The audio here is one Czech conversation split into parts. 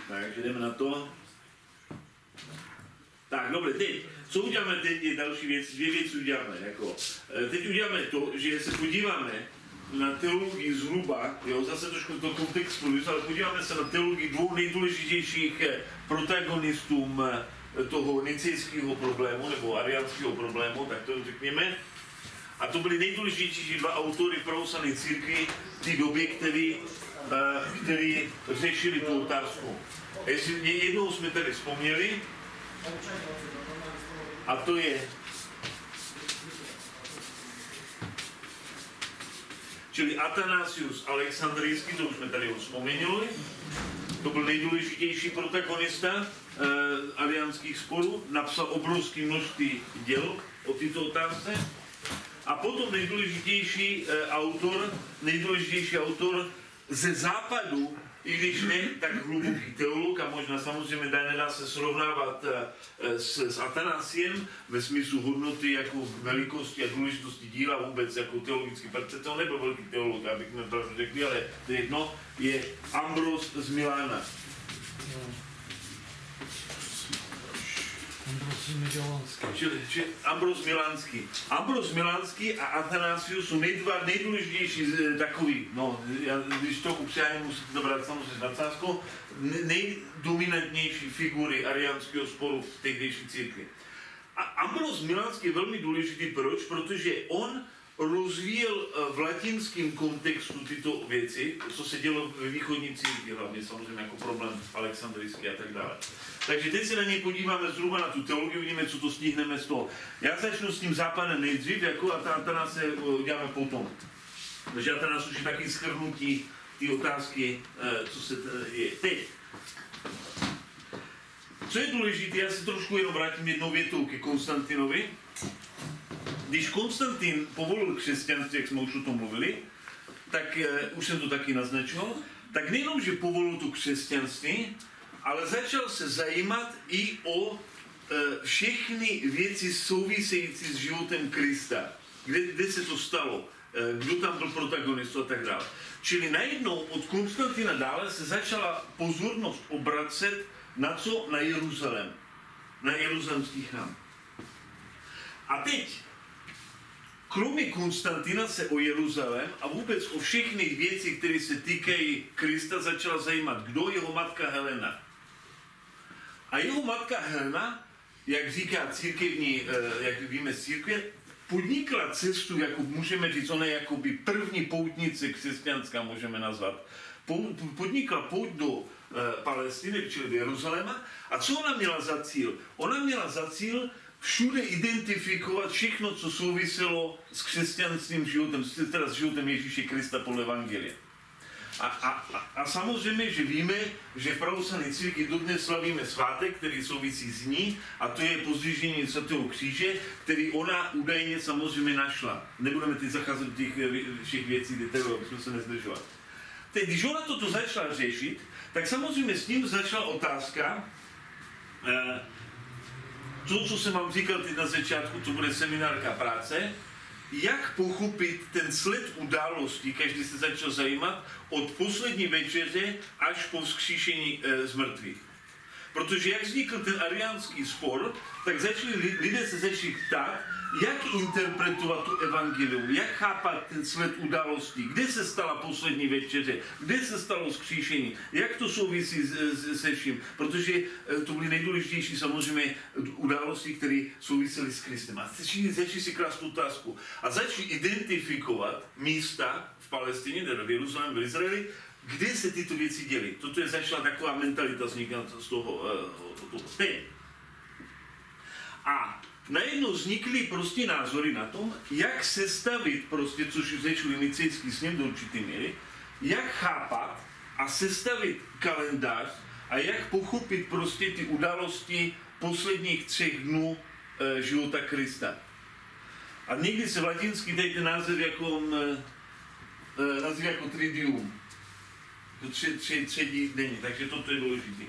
Takže jdeme na to. Tak, dobře, teď, co uděláme teď je další věc, dvě věci uděláme. Jako, teď uděláme to, že se podíváme na teologii zhruba, jo, zase trošku do kontextu, ale podíváme se na teologii dvou nejdůležitějších protagonistům toho nicejského problému, nebo ariánského problému, tak to řekněme. A to byly nejdůležitější dva autory pravoslavné církvi v té době, který řešili tu otázku. Jestli jednou jsme tady vzpomněli, a to je, čili Athanasius Alexandrijský, to už jsme tady vzpomněli, to byl nejdůležitější protagonista ariánských sporů, napsal obrovské množství děl o této otázce. A potom nejdůležitější autor ze západu, i když ne tak hluboký teolog, a možná samozřejmě nedá se srovnávat s Athanasiem ve smyslu hodnoty jako velikosti a důležitosti díla vůbec jako teologický percepce, on nebyl velký teolog, abych mi to řekli, ale to jedno, je Ambros z Milána. Ambros Milánský. Ambros Milánský a Athanasius jsou dva nejdůležitější takový, no, když to upřáním musíte to brát samozřejmě na nadsázku, nejdominantnější figury ariánského sporu v tehdejší církvi. A Ambros Milánský je velmi důležitý, proč? Protože on rozvíjel v latinském kontextu tyto věci, co se dělo ve východní církvi, hlavně samozřejmě jako problém alexandrijský a tak dále. Takže teď se na něj podíváme zhruba na tu teologii, uvidíme, co to stihneme z toho. Já začnu s tím západem nejdřív, jako Atanas se uděláme potom. Takže Atanas už je taky shrnutí ty otázky, co se je teď. Co je důležité, já se trošku jenom vrátím jednou větou ke Konstantinovi. Když Konstantin povolil křesťanství, jak jsme už o tom mluvili, tak už jsem to taky naznačil, tak nejenom, že povolil to křesťanství, ale začal se zajímat i o všechny věci související s životem Krista. Kde se to stalo, kdo tam byl protagonista a tak dále. Čili najednou od Konstantina dále se začala pozornost obracet na co? Na Jeruzalém. Na jeruzalemský chrám. A teď, kromě Konstantina se o Jeruzalém a vůbec o všechny věci, které se týkají Krista, začala zajímat, kdo? Jeho matka Helena. A jeho matka Helena, jak říká církevní, jak víme z církve, podnikla cestu, jako můžeme říct, ona je jakoby první poutnice křesťanská, můžeme nazvat. Podnikla pouť do Palestiny, čili do Jeruzaléma. A co ona měla za cíl? Ona měla za cíl všude identifikovat všechno, co souviselo s křesťanským životem, teda s životem Ježíše Krista podle Evangelia. A samozřejmě, že víme, že v pravoslavné církvi dodnes slavíme svátek, který souvisí s ní, a to je pozdvižení svatého kříže, který ona údajně samozřejmě našla. Nebudeme teď zacházet do těch všech věcí detailů, abychom se nezdržovali. Teď, když ona toto začala řešit, tak samozřejmě s ním začala otázka, to, co jsem vám říkal teď na začátku, to bude seminárka práce, jak pochopit ten sled událostí, každý se začal zajímat, od poslední večeře až po vzkříšení z mrtvých. Protože jak vznikl ten ariánský spor, tak lidé se začali ptát, jak interpretovat tu evangelium, jak chápat ten sled událostí, kde se stala poslední večeře, kde se stalo vzkříšení, jak to souvisí se vším, protože to byly nejdůležitější samozřejmě události, které souvisely s Kristem. A začali si klást otázku a začali identifikovat místa v Palestině, teda v Jeruzalému, v Izraeli, kde se tyto věci děly. Toto je začala taková mentalita vznikat z toho teď. A najednou vznikly prostě názory na tom, jak sestavit prostě, což začali nicejský sněm do určité míry, jak chápat a sestavit kalendář a jak pochopit prostě ty události posledních 3 dnů života Krista. A někdy se v latinský dají ten název jako tridium. To třetí denní, takže toto je důležité.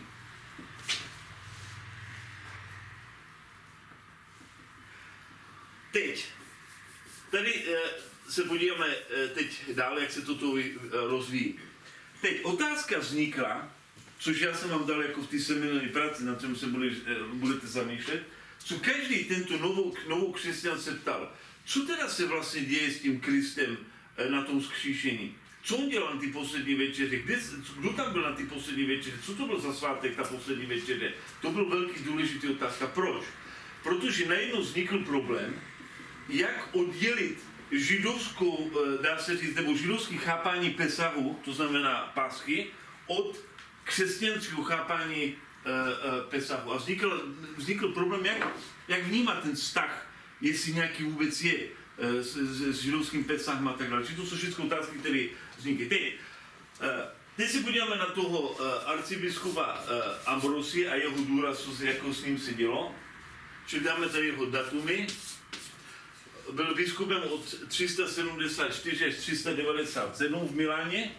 Teď, tady se podíváme teď dále, jak se toto rozvíjí. Teď otázka vznikla, což já jsem vám dal jako v té seminární práci, na čem se budete zamýšlet, co každý tento novou křesťan se ptal, co teda se vlastně děje s tím Kristem na tom vzkříšení? Co on dělal na ty poslední večeře? Kdo tam byl na ty poslední večeře? Co to byl za svátek, ta poslední večeře? To byl velký důležitý otázka. Proč? Protože najednou vznikl problém, jak oddělit židovskou, dá se říct, nebo židovský chápání Pesahu, to znamená Paschy, od křesťanského chápání Pesahu. A vznikl problém, jak vnímat ten vztah, jestli nějaký vůbec je s židovským Pesachem a tak dále. To jsou všechny otázky, které vznikají. Teď se podíváme na toho arcibiskupa Ambrosie a jeho důraz, jako s ním se dělo. Čili dáme tady jeho datumy. Byl biskupem od 374 až 397 v Miláně.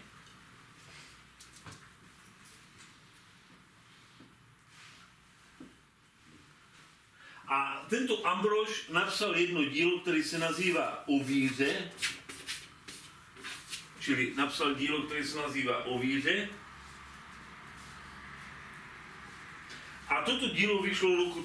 A tento Ambrož napsal jedno dílo, které se nazývá O víře. Čili napsal dílo, které se nazývá O víře. A toto dílo vyšlo v roku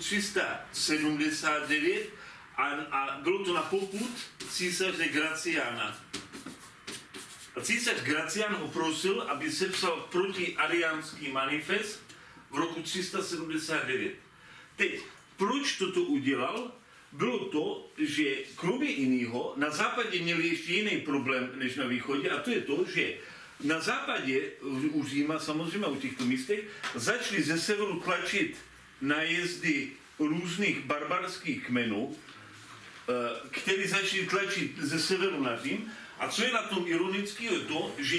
379 a bylo to na popud císaře Graciana. A císař Gracian ho prosil, aby sepsal protiariánský manifest v roku 379. Teď, proč toto udělal? Bylo to, že kromě jiného na západě měli ještě jiný problém než na východě, a to je to, že na západě, u Říma samozřejmě u těchto místech, začali ze severu tlačit nájezdy různých barbarských kmenů, který začali tlačit ze severu na Řím. A co je na tom ironické, je to, že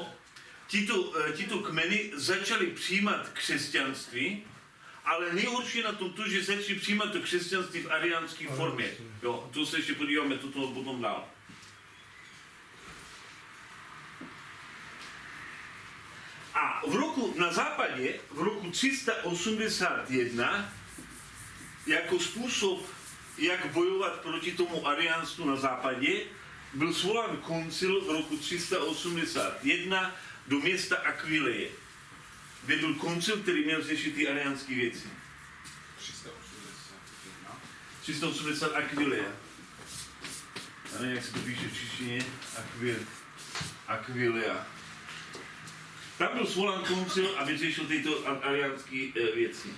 tito kmeny začali přijímat křesťanství, ale nejhorší je na tom to, že začali přijímat to křesťanství v ariánské formě. Jo, to se ještě podíváme toto potom dál. A na západě, v roku 381, jako způsob, jak bojovat proti tomu ariánstvu na západě, byl svolán koncil v roku 381 do města Aquileje, kde byl koncil, který měl řešit ty ariánské věci. 380 Aquileja. Já nevím, jak se to píše v češtině. Aquileja. Tam byl svolán koncil a vyřešil tyto ariánské věci.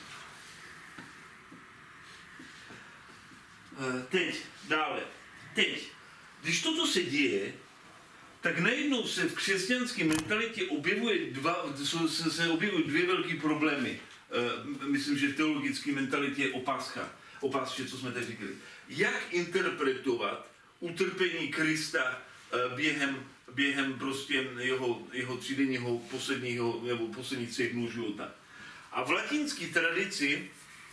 Teď, když toto se děje, tak najednou se v křesťanské mentalitě objevují dvě velké problémy. Myslím, že v teologické mentalitě je o Paschě, co jsme teď říkali. Jak interpretovat utrpení Krista během prostě jeho třídenního posledních 3 dnů života. A v latinské tradici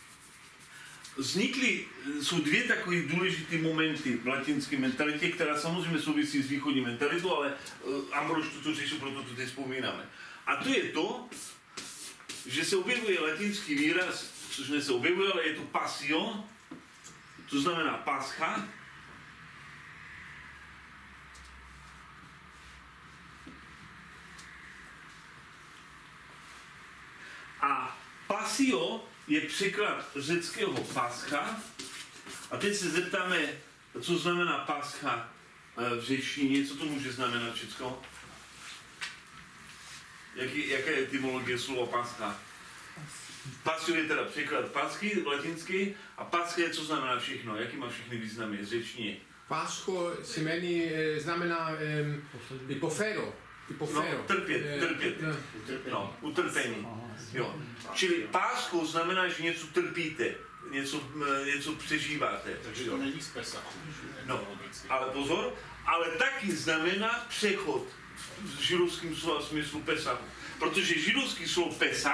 jsou 2 takové důležité momenty v latinské mentalitě, která samozřejmě souvisí s východní mentalitou, ale Ambrož to řešil, proto to teď vzpomínáme. A to je to, že se objevuje latinský výraz, což ne se objevuje, ale je to passion, to znamená pascha. A pasio je překlad řeckého pascha. A teď se zeptáme, co znamená pascha v řečtině, co to může znamenat všechno? Jaká je etymologie slova pascha? Pasio je teda překlad paschy, latinský, a pascha je, co znamená všechno, jaký má všechny významy v řečtině? Pascho se jmenuje, znamená υποφέρω. No, trpět. No, utrpení. Jo. Čili páscho znamená, že něco trpíte, něco přežíváte. Takže to není z Pesachu. No, ale pozor, ale taky znamená přechod v židovském slova smyslu Pesachu. Protože židovský slovo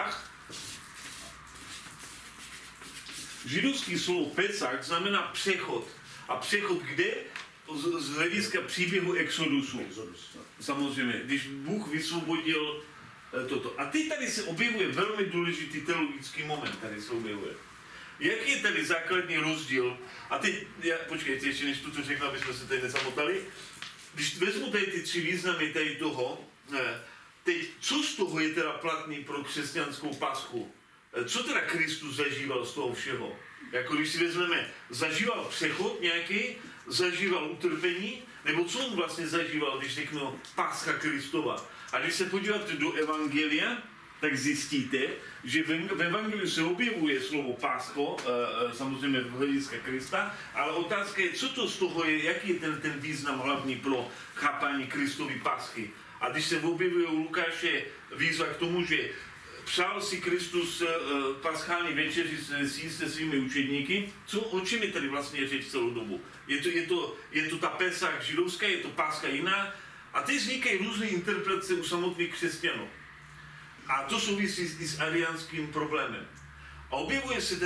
Pesach znamená přechod. A přechod kde? Z hlediska příběhu Exodusu. Samozřejmě, když Bůh vysvobodil toto. A teď tady se objevuje velmi důležitý teologický moment, tady se objevuje. Jaký je tady základní rozdíl? A teď, počkejte, ještě než to řeknu, aby jsme se tady nezamotali. Když vezmu tady ty 3 významy tady toho, teď, co z toho je teda platný pro křesťanskou paschu? Co teda Kristus zažíval z toho všeho? Jako když si vezmeme, zažíval přechod nějaký, zažíval utrpení, nebo co on vlastně zažíval, když řeknu Pascha Kristova? A když se podíváte do Evangelia, tak zjistíte, že v Evangeliu se objevuje slovo Páscho, samozřejmě v hlediska Krista, ale otázka je, co to z toho je, jaký je ten význam hlavní pro chápání Kristovy Paschy. A když se objevuje u Lukáše výzva k tomu, že přál si Kristus paschální večeři se svými učedníky, o čem je tady vlastně řeč celou dobu? Je to ta Pesach židovská, je to Pascha jiná, a teď vznikají různé interpretace u samotných křesťanů. A to souvisí i s ariánským problémem. A objevuje se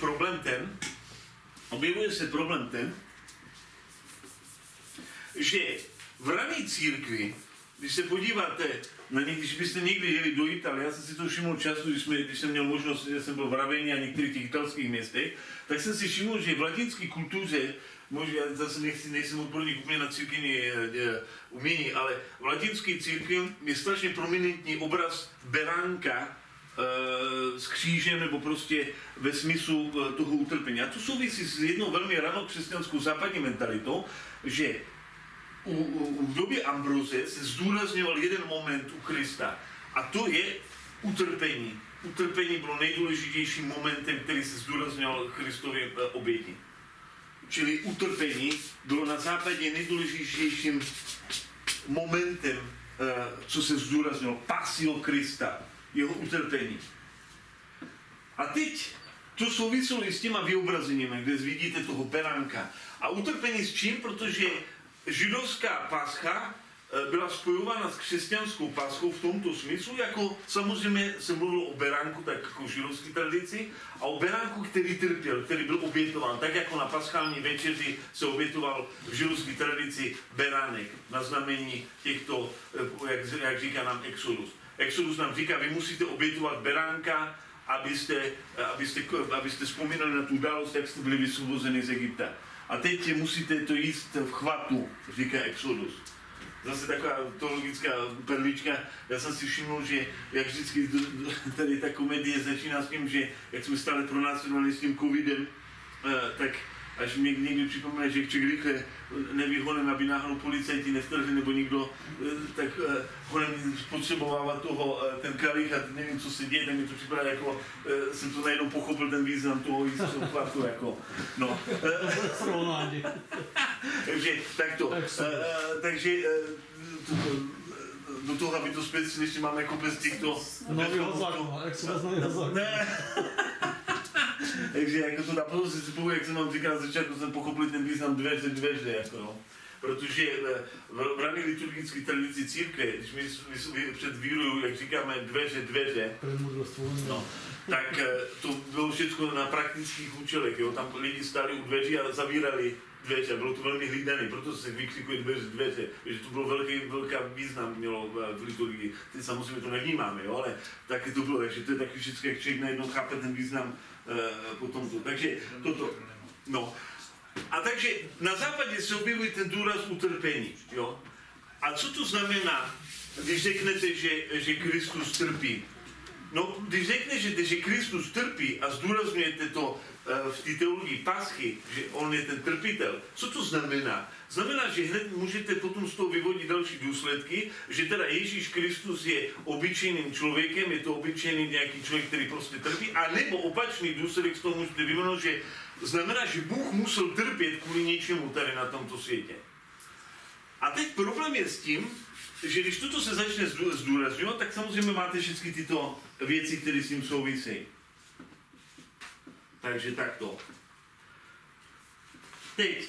problém ten, že v rané církvi, když se podíváte na ně, když byste někdy jeli do Itálie, já jsem si to všiml často, když jsem měl možnost, že jsem byl v Raveni a některých těch italských městech, tak jsem si všiml, že v latinské kultuře, možná já zase nejsem odborník úplně na církevní umění, ale v latinské církvi je strašně prominentní obraz beránka s křížem, nebo prostě ve smyslu toho utrpení. A to souvisí s jednou velmi ranou křesťanskou západní mentalitou, že v době Ambroze se zdůrazňoval jeden moment u Krista, a to je utrpení. Utrpení bylo nejdůležitějším momentem, který se zdůrazňoval Kristově oběti. Čili utrpení bylo na západě nejdůležitějším momentem, co se zdůrazňovalo, Passio Krista, jeho utrpení. A teď to souviselo i s těma vyobrazeními, kde vidíte toho beránka. A utrpení s čím? Protože židovská pascha byla spojována s křesťanskou paschou v tomto smyslu, jako samozřejmě se mluvilo o beránku, tak jako v židovské tradici, a o beránku, který trpěl, který byl obětován, tak jako na paschální večeři se obětoval v židovské tradici beránek na znamení těchto, jak říká nám Exodus. Exodus nám říká, vy musíte obětovat beránka, abyste vzpomínali na tu událost, jak jste byli vysvobozeni z Egypta. A teď musíte to jíst v chvatu, říká Exodus. Zase taková teologická perlička. Já jsem si všiml, že jak vždycky tady ta komedie začíná s tím, že jak jsme stále pronásledovali s tím covidem, tak až mi někdy připomíná, že člověk rychle neví honem, aby náhodou policajti nevtrhli, nebo někdo tak honem spotřebovává ten kalich a nevím, co se děje, tak mi to připadá jako, jsem to najednou pochopil ten význam toho jistého chvatu, jako, no. Takže takto. Takže do toho, aby to speciálně máme jako bez těchto... Nového zákona, jak se bez nového zákona. Takže jako to naprosto si povím, jak jsem vám říkal na začátku, jsem pochopil ten význam dveře, jako no. Protože v rané liturgické tradici církve, když my před vírou, jak říkáme, dveře, no, tak to bylo všechno na praktických účelech, jo. Tam lidi stáli u dveří a zavírali dveře, bylo to velmi hlídané, proto se vykřikuje dveře, že to bylo velký význam mělo v liturgii. Teď samozřejmě to nevnímáme, jo, ale taky to bylo, takže to je taky všechno, jak člověk najednou chápe ten význam potom to. Takže toto, no. A takže na západě se objevuje ten důraz utrpení, jo. A co to znamená, když řeknete, že Kristus trpí? No, když řeknete, že Kristus trpí a zdůrazňujete to v té teologii paschy, že on je ten trpitel, co to znamená? Znamená, že hned můžete potom z toho vyvodit další důsledky, že teda Ježíš Kristus je obyčejným člověkem, je to obyčejný nějaký člověk, který prostě trpí, a nebo opačný důsledek z toho můžete vyvinout, že znamená, že Bůh musel trpět kvůli něčemu tady na tomto světě. A teď problém je s tím, že když toto se začne zdůrazňovat, tak samozřejmě máte všechny tyto věci, které s tím souvisejí. Takže takto. Teď,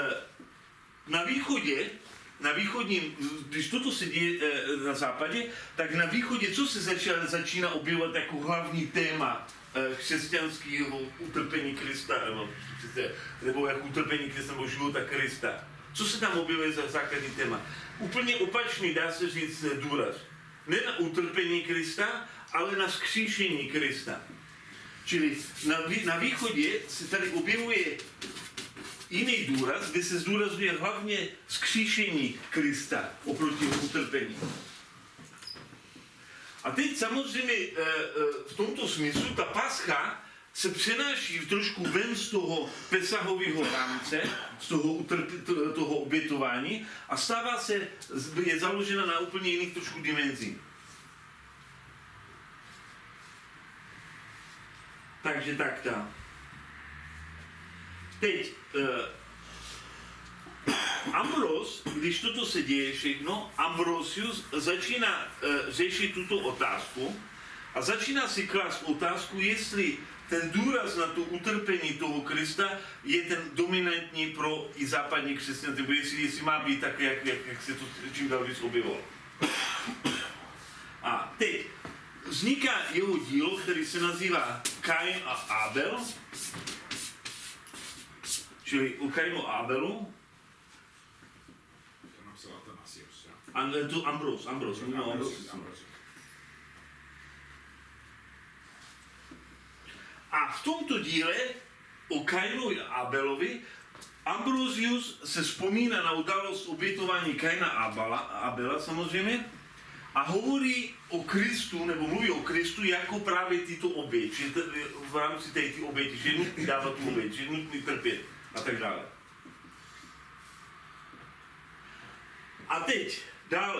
na východním, když toto se děje na západě, tak na východě, co se začíná objevovat jako hlavní téma křesťanského utrpení Krista, nebo jako utrpení Krista, nebo života Krista. Co se tam objevuje za základní téma? Úplně opačný, dá se říct, důraz. Ne na utrpení Krista, ale na vzkříšení Krista. Čili na východě se tady objevuje jiný důraz, kde se zdůrazňuje hlavně vzkříšení Krista oproti utrpení. A teď samozřejmě v tomto smyslu ta pascha se přenáší trošku ven z toho Pesahového rámce, z toho obětování a stává se, je založena na úplně jiných trošku dimenzích. Takže tak. Teď Ambros, když toto se děje všechno, Ambrosius začíná řešit tuto otázku a začíná si klást otázku, jestli ten důraz na to utrpení toho Krista je ten dominantní pro i západní křesťanství, nebo jestli má být tak, jak se to čím dál víc objevilo. A teď vzniká jeho dílo, který se nazývá Kain a Abel, čili u Kainu a Abelu. To Ambros. A v tomto díle o Kainu a Abelovi Ambrosius se vzpomíná na událost obětování Kaina a Abela samozřejmě a hovorí o Kristu, nebo mluví o Kristu jako právě tyto oběti, že v rámci té oběti, že je nutný dávat tu oběť, že je nutný trpět a tak dále. A teď dále.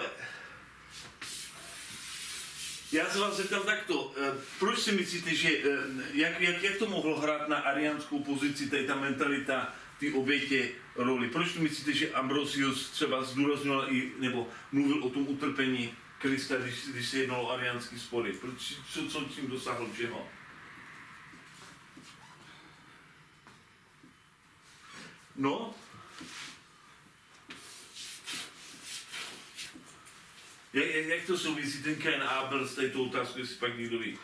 Já se vás zeptám takto, proč si myslíte, že jak to mohlo hrát na ariánskou pozici, tady ta mentalita, ty obětě roli? Proč si myslíte, že Ambrosius třeba zdůraznil nebo mluvil o tom utrpení Krista, když se jednalo o ariánský spory? Co tím dosáhl čeho? No? Jak to souvisí ten Kain a Abel s této otázkou, jestli pak někdo ví?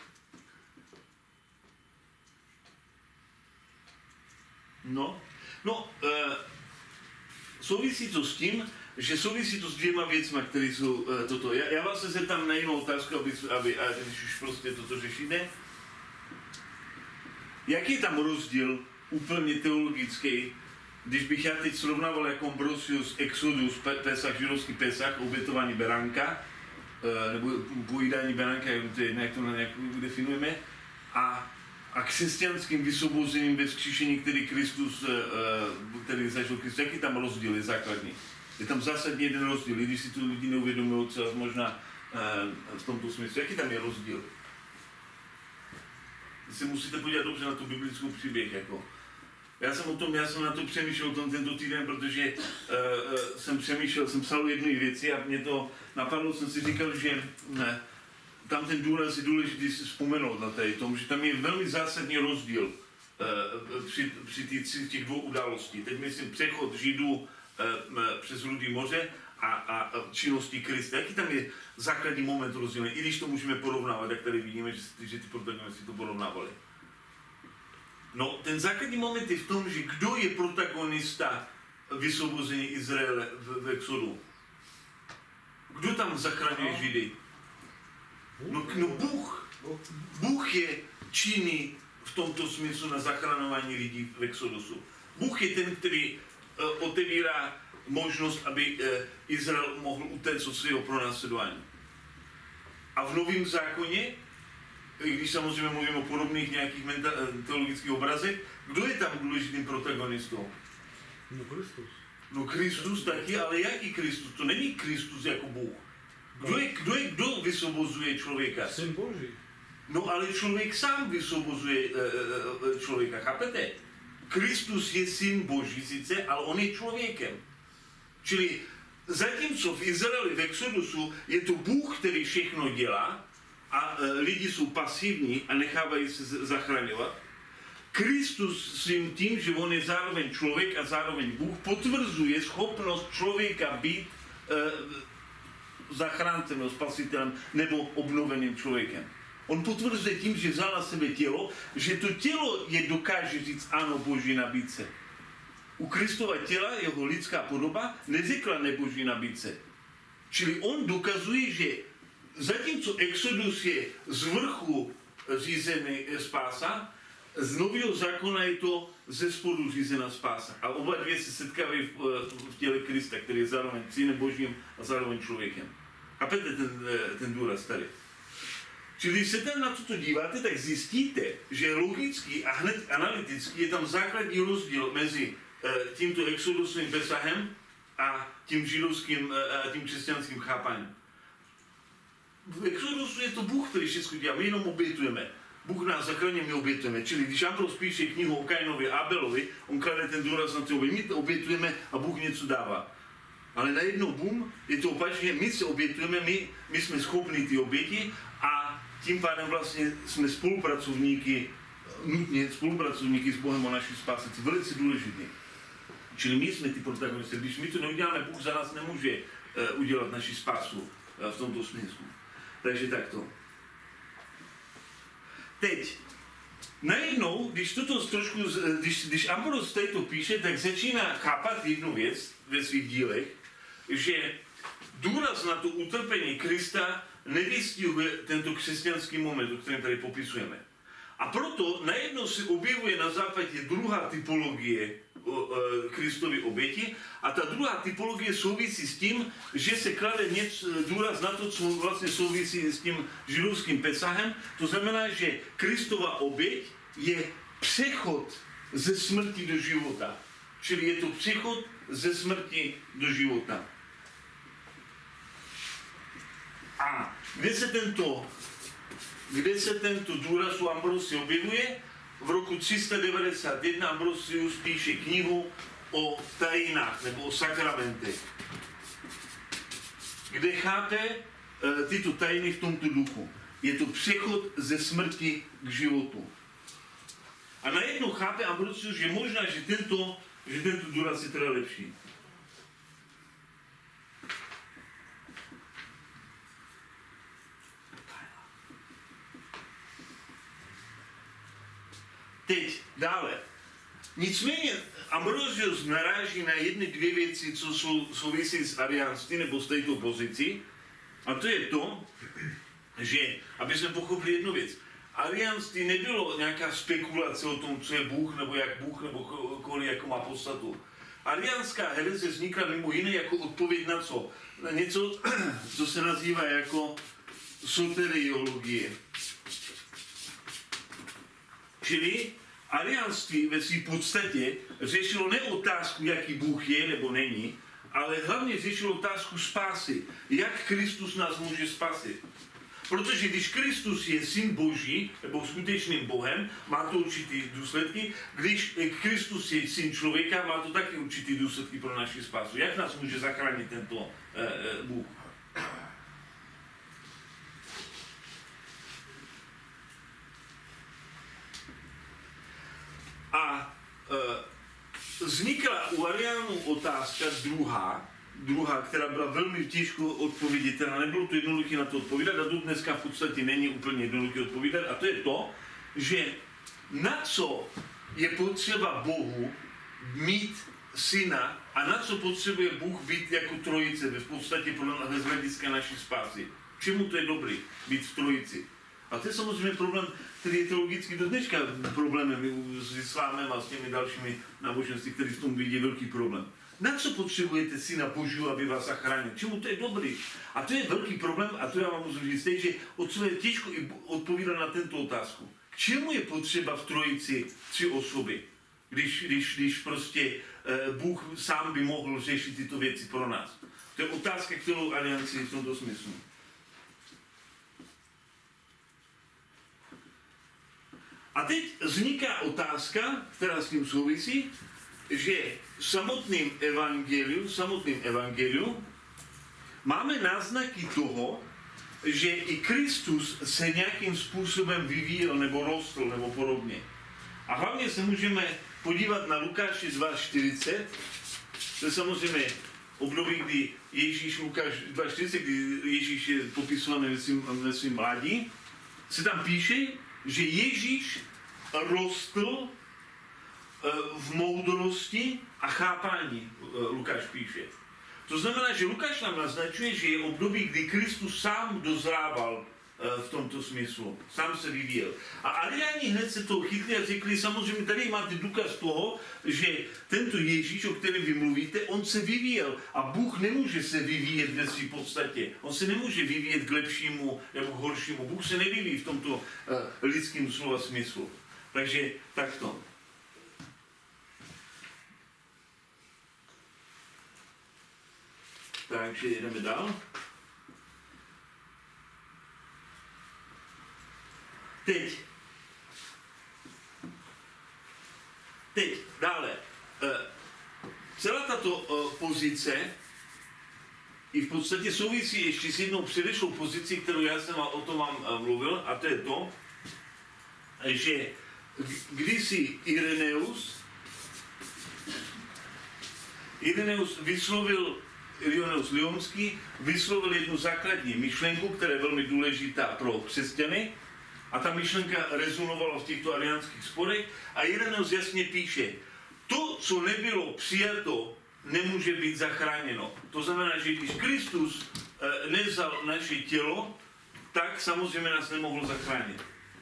Souvisí to s tím, že souvisí to s dvěma věcma, které jsou toto. Já vás se zeptám na jinou otázku, aby když už prostě toto řešíte. Jaký je tam rozdíl úplně teologický, když bych já teď srovnával jako Ambrosius, Exodus, Pesach, židovský Pesach, obětování beránka, nebo pojídání beránka, jak to nějak definujeme, a křesťanským vysvobozením ve vzkříšení, který zažil Kristus. Jaký tam rozdíl je základní? Je tam zásadně jeden rozdíl, i když si to lidi neuvědomují, co možná v tomto smyslu. Jaký tam je rozdíl? Vy si musíte podívat dobře na tu biblickou příběh. Jako. Já jsem na to přemýšlel tento týden, protože jsem psal jedné věci a mě to napadlo, jsem si říkal, že tam ten důraz je důležitý si vzpomenout na tom, že tam je velmi zásadní rozdíl při těch dvou událostí. Teď myslím přechod Židů přes Rudé moře a činnosti Krista. Jaký tam je základní moment rozdílný, i když to můžeme porovnávat, jak tady vidíme, že ty protagonisti to porovnávali. No, ten základní moment je v tom, že kdo je protagonista vysvobození Izraele v Exodu? Kdo tam zachraňuje Židy? No Bůh. Bůh je činný v tomto smyslu na zachraňování lidí v Exodusu. Bůh je ten, který otevírá možnost, aby Izrael mohl utéct od svého pronásledování. A v Novém zákoně, i když samozřejmě mluvím o podobných nějakých teologických obrazech, kdo je tam důležitým protagonistou? No Kristus. No Kristus taky, ale jaký Kristus? To není Kristus jako Bůh. Kdo vysvobozuje člověka? Syn Boží. No ale člověk sám vysvobozuje člověka, chápete? Kristus je syn Boží sice, ale on je člověkem. Čili zatímco v Izraeli, v Exodusu, je to Bůh, který všechno dělá a lidi jsou pasivní a nechávají se zachraňovat, Kristus svým tím, že on je zároveň člověk a zároveň Bůh, potvrzuje schopnost člověka být zachráncem nebo spasitelem nebo obnoveným člověkem. On potvrzuje tím, že vzal na sebe tělo, že to tělo je dokáže říct ano Boží nabídce. U Kristova těla, jeho lidská podoba, neřekla neboží nabídce. Čili on dokazuje, že zatímco Exodus je z vrchu řízený spása, z Nového zákona je to ze spodu řízená spása. A oba dvě se setkávají v těle Krista, který je zároveň synem Božím a zároveň člověkem. Chápete ten důraz tady? Čili když se tam na toto díváte, tak zjistíte, že logicky a hned analyticky je tam základní rozdíl mezi tímto exodusovým Pesahem a tím židovským a tím křesťanským chápaním. V exodusu je to Bůh, který všechno dělá, my jenom obětujeme. Bůh nás zachraňuje, my obětujeme. Čili když Ambros píše knihu o Kainovi a Abelovi, on klade ten důraz na to, my to obětujeme a Bůh něco dává. Ale najednou bum, je to opačně, my se obětujeme, my jsme schopni ty oběti a tím pádem vlastně jsme spolupracovníky, nutně spolupracovníky s Bohem o naší spáse. To je velice důležité. Čili my jsme ty protagonisty. Když my to neuděláme, Bůh za nás nemůže udělat naši spásu v tomto smyslu. Takže takto. Teď, najednou, když Ambros tady to píše, tak začíná chápat jednu věc ve svých dílech, že důraz na to utrpení Krista nevystihuje tento křesťanský moment, o kterém tady popisujeme. A proto najednou se objevuje na západě druhá typologie Kristovy oběti a ta druhá typologie souvisí s tím, že se klade důraz na to, co vlastně souvisí s tím židovským Pesahem. To znamená, že Kristova oběť je přechod ze smrti do života. Čili je to přechod ze smrti do života. A kde se tento důraz u Ambrosia objevuje? V roku 391 Ambrosius píše knihu o tajinách nebo o sakramentech, kde chápe tyto tajiny v tomto duchu. Je to přechod ze smrti k životu. A najednou chápe Ambrosius, že možná, že tento důraz je teda lepší. Teď dále. Nicméně Ambrosius naráží na jedny dvě věci, co souvisí s ariánstvím nebo s této pozicí. A to je to, že, aby jsme pochopili jednu věc, ariánství nebylo nějaká spekulace o tom, co je Bůh, nebo jak Bůh, nebo kolik, jako má podstatu. Ariánská hereze vznikla mimo jiné jako odpověď na co? Na něco, co se nazývá jako soteriologie. Čili ariánství ve své podstatě řešilo ne otázku, jaký Bůh je nebo není, ale hlavně řešilo otázku spásy. Jak Kristus nás může spasit? Protože když Kristus je syn Boží, nebo skutečným Bohem, má to určitý důsledky. Když Kristus je syn člověka, má to taky určitý důsledky pro naši spásu. Jak nás může zachránit tento Bůh? A vznikla u Ariánů otázka druhá, která byla velmi těžko odpověditelná. Nebylo to jednoduché na to odpovídat a to dneska v podstatě není úplně jednoduché odpovídat. A to je to, že na co je potřeba Bohu mít syna a na co potřebuje Bůh být jako trojice, v podstatě z hlediska naší spásy. Čemu to je dobrý, být v trojici? A to je samozřejmě problém, který je teologicky do dneška problémem s islámem a s těmi dalšími náboženství, který v tom vidí velký problém. Na co potřebujete syna Božího, aby vás zachránil? Čemu to je dobrý? A to je velký problém a to já vám můžu říct, že otcové je těžko odpovídat na tento otázku. K čemu je potřeba v trojici 3 osoby, když prostě Bůh sám by mohl řešit tyto věci pro nás? To je otázka, kterou alianci v tomto smyslu. A teď vzniká otázka, která s tím souvisí, že v samotném evangeliu máme náznaky toho, že i Kristus se nějakým způsobem vyvíjel nebo rostl nebo podobně. A hlavně se můžeme podívat na Lukáši 2.40, to je samozřejmě období, kdy Lukáš 2.40, kdy Ježíš je popisovaný ve svým mládí, se tam píše, že Ježíš rostl v moudrosti a chápání, Lukáš píše. To znamená, že Lukáš nám naznačuje, že je období, kdy Kristus sám dozrával v tomto smyslu. Sám se vyvíjel. A Ariáni hned se to chytli a řekli, samozřejmě tady máte důkaz toho, že tento Ježíš, o kterém vy mluvíte, on se vyvíjel. A Bůh nemůže se vyvíjet ve své podstatě. On se nemůže vyvíjet k lepšímu nebo k horšímu. Bůh se nevyvíjí v tomto lidském slova smyslu. Takže takto. Takže jdeme dál. Teď dále. Celá tato pozice i v podstatě souvisí ještě s jednou předešlou pozicí, kterou já jsem o tom vám mluvil, a to je to, že kdysi Ireneus Lyonský vyslovil jednu základní myšlenku, která je velmi důležitá pro křesťany, a ta myšlenka rezonovala v těchto ariánských sporech a Ireneus jasně píše, to, co nebylo přijato, nemůže být zachráněno. To znamená, že když Kristus nevzal naše tělo, tak samozřejmě nás nemohl zachránit.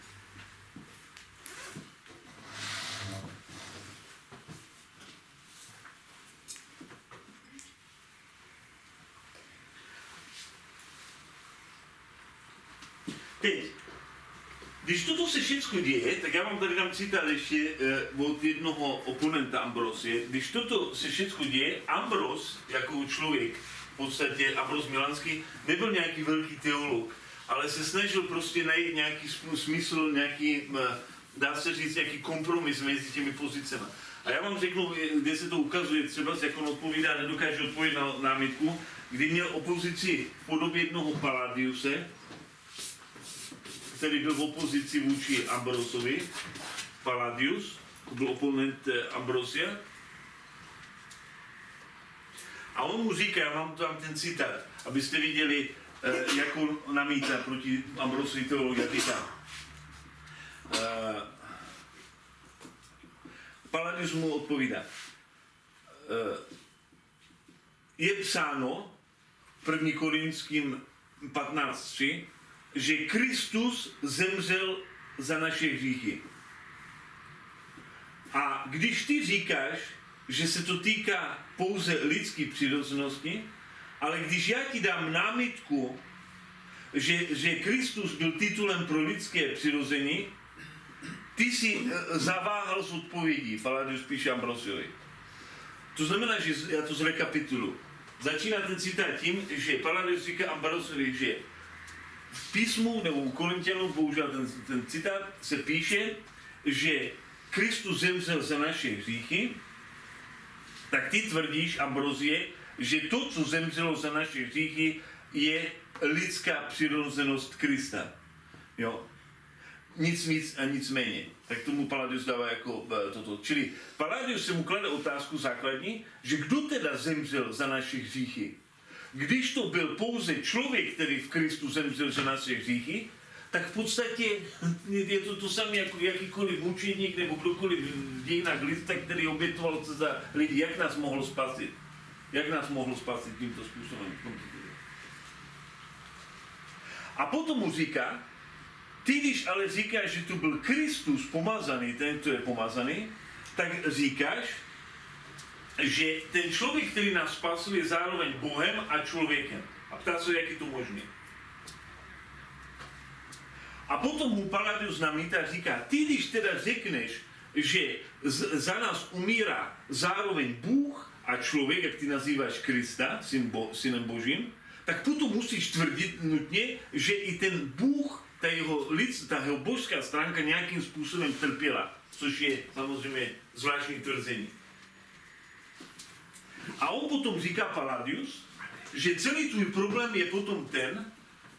Teď, když toto se všechno děje, tak já vám tady dám citát ještě od jednoho oponenta Ambrosie. Když toto se všechno děje, Ambros, jako člověk, v podstatě Ambros Milanský, nebyl nějaký velký teolog, ale se snažil prostě najít nějaký smysl, nějaký, dá se říct, nějaký kompromis mezi těmi pozicemi. A já vám řeknu, kde se to ukazuje, třeba jak on odpovídá, nedokáže odpovědět na námitku, kdy měl opozici v podobě jednoho Palladiuse, který byl v opozici vůči Ambrosovi, Palladius, byl oponent Ambrosia. A on mu říká, já mám tam ten citát, abyste viděli, jak on namítá proti Ambrosovi teologie. Palladius mu odpovídá. Je psáno v 1. Korinským 15:3, že Kristus zemřel za naše hříchy. A když ty říkáš, že se to týká pouze lidské přirozenosti, ale když já ti dám námitku, že Kristus byl titulem pro lidské přirození, ty si zaváhal z odpovědí, Palladius píše Ambrosiovi. To znamená, že já to zrekapituluji. Začíná ten citát tím, že Palladius říká Ambrosiovi, že v písmu nebo u Korinťanů, bohužel ten citát, se píše, že Kristus zemřel za naše hříchy, tak ty tvrdíš, Ambrozie, že to, co zemřelo za naše hříchy, je lidská přirozenost Krista. Jo. Nic víc a nic méně. Tak tomu Palladius dává jako toto. Čili Palladius se mu klade otázku základní, že kdo teda zemřel za naše hříchy? Když to byl pouze člověk, který v Kristu zemřel za naše hříchy, tak v podstatě je to samé jako jakýkoliv mučedník nebo kdokoliv v dějinách lidstva, který obětoval se za lidi. Jak nás mohl spasit? Jak nás mohl spasit tímto způsobem? A potom mu říká, ty když ale říkáš, že tu byl Kristus pomazaný, ten, kdo je pomazaný, tak říkáš, že ten člověk, který nás spasil, je zároveň Bohem a člověkem. A ptá se, jak je to možné. A potom mu Palladius namítá a říká, ty když teda řekneš, že za nás umírá zároveň Bůh a člověk, jak ty nazýváš Krista, synem Božím, tak potom musíš tvrdit nutně, že i ten Bůh, ta jeho božská stránka nějakým způsobem trpěla, což je samozřejmě zvláštní tvrzení. A on potom říká Palladius, že celý tvůj problém je potom ten,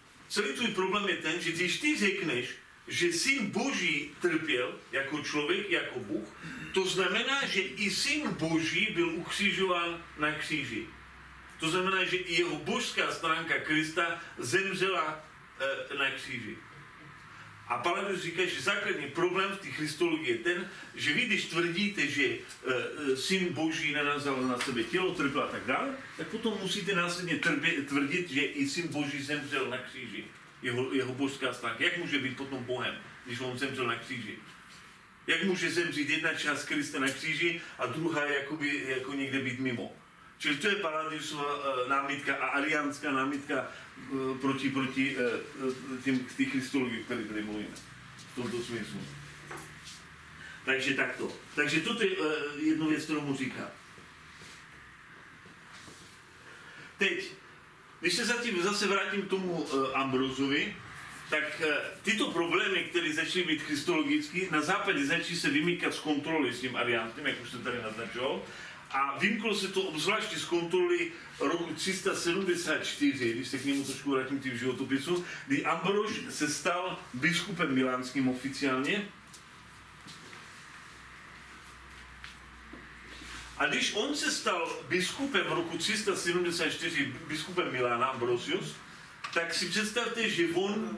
že když ty řekneš, že syn Boží trpěl jako člověk, jako Bůh, to znamená, že i syn Boží byl ukřižován na kříži. To znamená, že i jeho božská stránka Krista zemřela na kříži. A Palladius říká, že základní problém v té christologii je ten, že vy, když tvrdíte, že syn Boží nenazal na sebe tělo, trpěl a tak dále, tak potom musíte následně tvrdit, že i syn Boží zemřel na kříži. jeho božská stránka. Jak může být potom Bohem, když on zemřel na kříži? Jak může zemřít jedna část Krista na kříži a druhá jako někde být mimo? Čili to je Palladiusova námitka a ariánská námitka proti té christologii, o které tady mluvíme. V tomto smyslu. Takže takto. Takže toto je jednu věc, kterou mu říká. Teď, když se zase vrátím k tomu Ambrozovi, tak tyto problémy, které začaly být christologické, na západě začaly se vymýkat z kontroly s tím ariánským, jak už jsem tady naznačoval, a vymklo se to obzvláště z kontroly roku 374, když se k němu trošku vrátím tím životopisu, kdy Ambrož se stal biskupem milánským oficiálně. A když on se stal biskupem v roku 374, biskupem Milána, Ambrosius, tak si představte, že on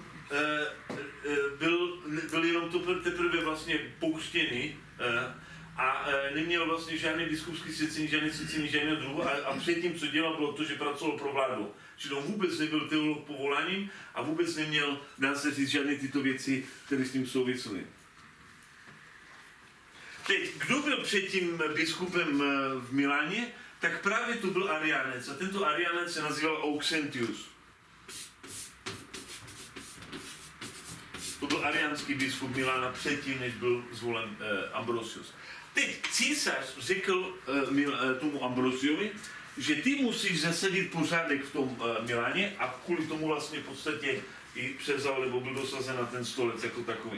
byl jenom teprve vlastně pouštěný a neměl vlastně žádný biskupský svěcení, žádného druhu a předtím, co dělal, bylo to, že pracoval pro vládu. Čili on vůbec nebyl teolog povoláním a vůbec neměl, dá se říct, žádné tyto věci, které s tím souvisely. Teď, kdo byl předtím biskupem v Miláně, tak právě to byl Ariánec a tento Ariánec se nazýval Auxentius. To byl ariánský biskup Milána předtím, než byl zvolen Ambrosius. Teď císař řekl tomu Ambrosiovi, že ty musíš zasadit pořádek v tom Miláně a kvůli tomu vlastně v podstatě i převzal, nebo byl dosazen na ten stolec jako takový.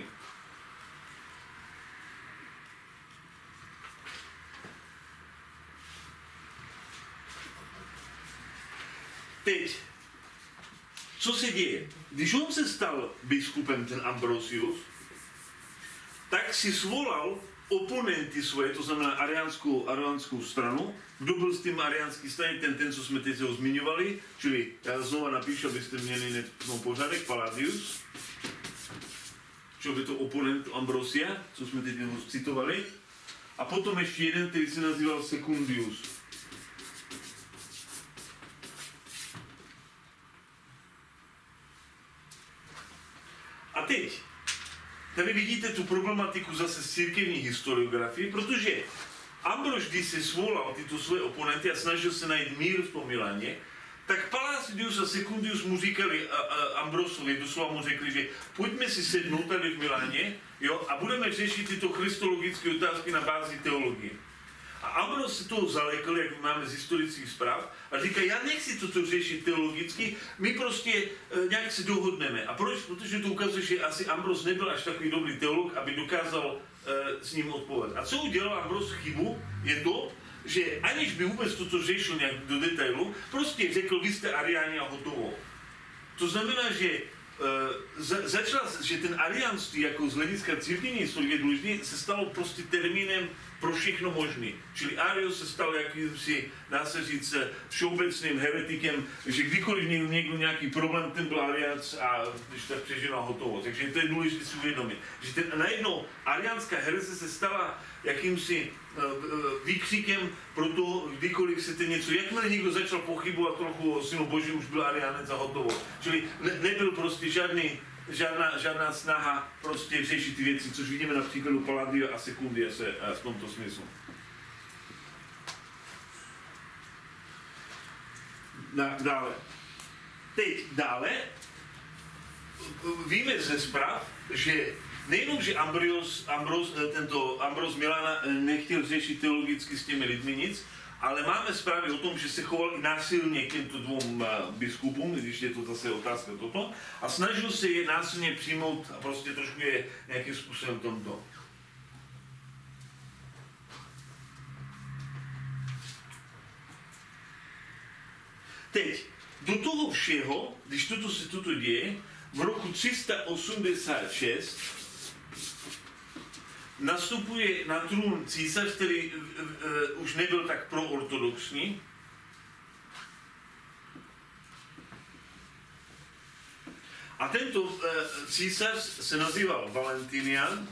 Teď, co se děje? Když on se stal biskupem, ten Ambrosius, tak si svolal oponenty svoje, to znamená ariánskou stranu. Kdo byl s tím ariánský straně? Ten, co jsme teď ho zmiňovali, čili já znova napíšu, abyste měli pořádek, Palladius, čili by to oponent Ambrosia, co jsme teď ho citovali. A potom ještě jeden, který se nazýval Secundius. A teď, tady vidíte tu problematiku zase z církevní historiografie, protože Ambrož, když si svolal tyto svoje oponenty a snažil se najít mír v tom Miláně, tak Palladius a Secundius mu říkali Ambrosovi, doslova mu řekli, že pojďme si sednout tady v Miláně, jo, a budeme řešit tyto christologické otázky na bázi teologie. A Ambros se toho zalekl, jak máme z historických zpráv, a říká, já nechci toto řešit teologicky, my prostě nějak se dohodneme. A proč? Protože to ukazuje, že asi Ambros nebyl až takový dobrý teolog, aby dokázal s ním odpovědět. A co udělal Ambros chybu, je to, že aniž by vůbec toto řešil nějak do detailu, prostě řekl, vy jste ariáni a hotovo. To znamená, že že ten ariánství jako z hlediska církevní historie důležitý se stalo prostě termínem pro všechno možný. Čili Arius se stal jakýmsi, dá se říct, všeobecným heretikem, že kdykoliv měl někdo nějaký problém, ten byl Ariánc a když tak přežil a hotovo. Takže to je důležité si uvědomit. Že najednou ariánská hereze se stala jakýmsi výkřikem pro to, kdykoliv se ten něco, jakmile někdo začal pochybovat trochu o Synu Božím, už byl Ariánec a hotovo. Čili nebyl prostě žádná snaha prostě řešit ty věci, což vidíme na příkladu Palladia a Secundia se v tomto smyslu. Dále. Teď dále víme ze zpráv, že nejenom, že Ambros Milána nechtěl řešit teologicky s těmi lidmi nic, ale máme zprávy o tom, že se choval i násilně k těmto dvou biskupům, když je to zase otázka toto, a snažil se je násilně přijmout a prostě trošku je nějakým způsobem tomto. Teď, do toho všeho, když se toto děje, v roku 386 nastupuje na trůn císař, který už nebyl tak proortodoxní. A tento císař se nazýval Valentinian.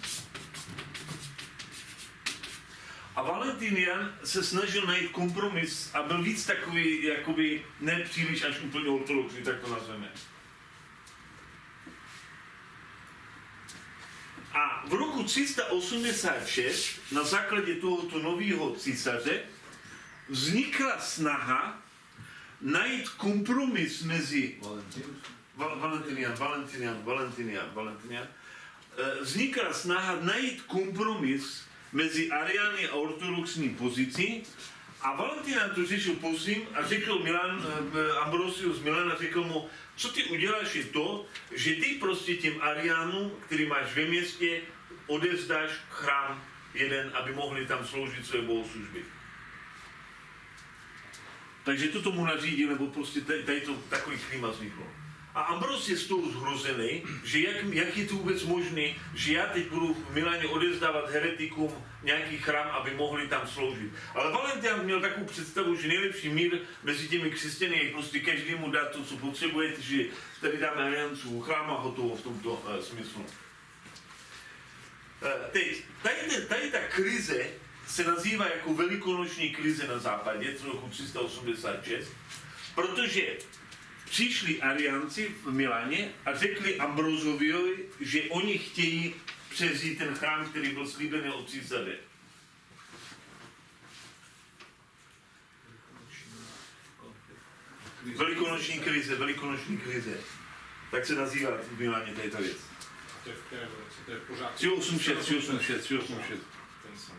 A Valentinian se snažil najít kompromis a byl víc takový, jakoby nepříliš až úplně ortodoxní, tak to nazveme. A v roku 386 na základě tohoto nového císaře vznikla snaha najít kompromis mezi Valentinian. Vznikla snaha najít kompromis mezi ariány a ortodoxní pozicí a Valentinian to řešil později a řekl Ambrosius Milan řekl mu, co ty uděláš je to, že ty prostě těm ariánům, který máš ve městě, odevzdáš chrám jeden, aby mohli tam sloužit své bohoslužby. Takže to tomu nařídil, nebo prostě tady to takový klima vzniklo. A Ambros je z toho zhrozený, že jak je to vůbec možné, že já teď budu v Miláně odevzdávat heretikům nějaký chrám, aby mohli tam sloužit. Ale Valentinian měl takovou představu, že nejlepší mír mezi těmi křesťany je prostě každému dát to, co potřebujete, že tady dáme aliancu chrám a hotovo v tomto smyslu. Teď, tady ta krize se nazývá jako velikonoční krize na západě, z roku 386, protože přišli ariánci v Miláně a řekli Ambrozoviovi, že oni chtějí převzít ten chrám, který byl slíbený od císaře. Velikonoční krize. Tak se nazývá v Miláně tato věc. To je v kterém roce? To je pořád... 386. Ten samý.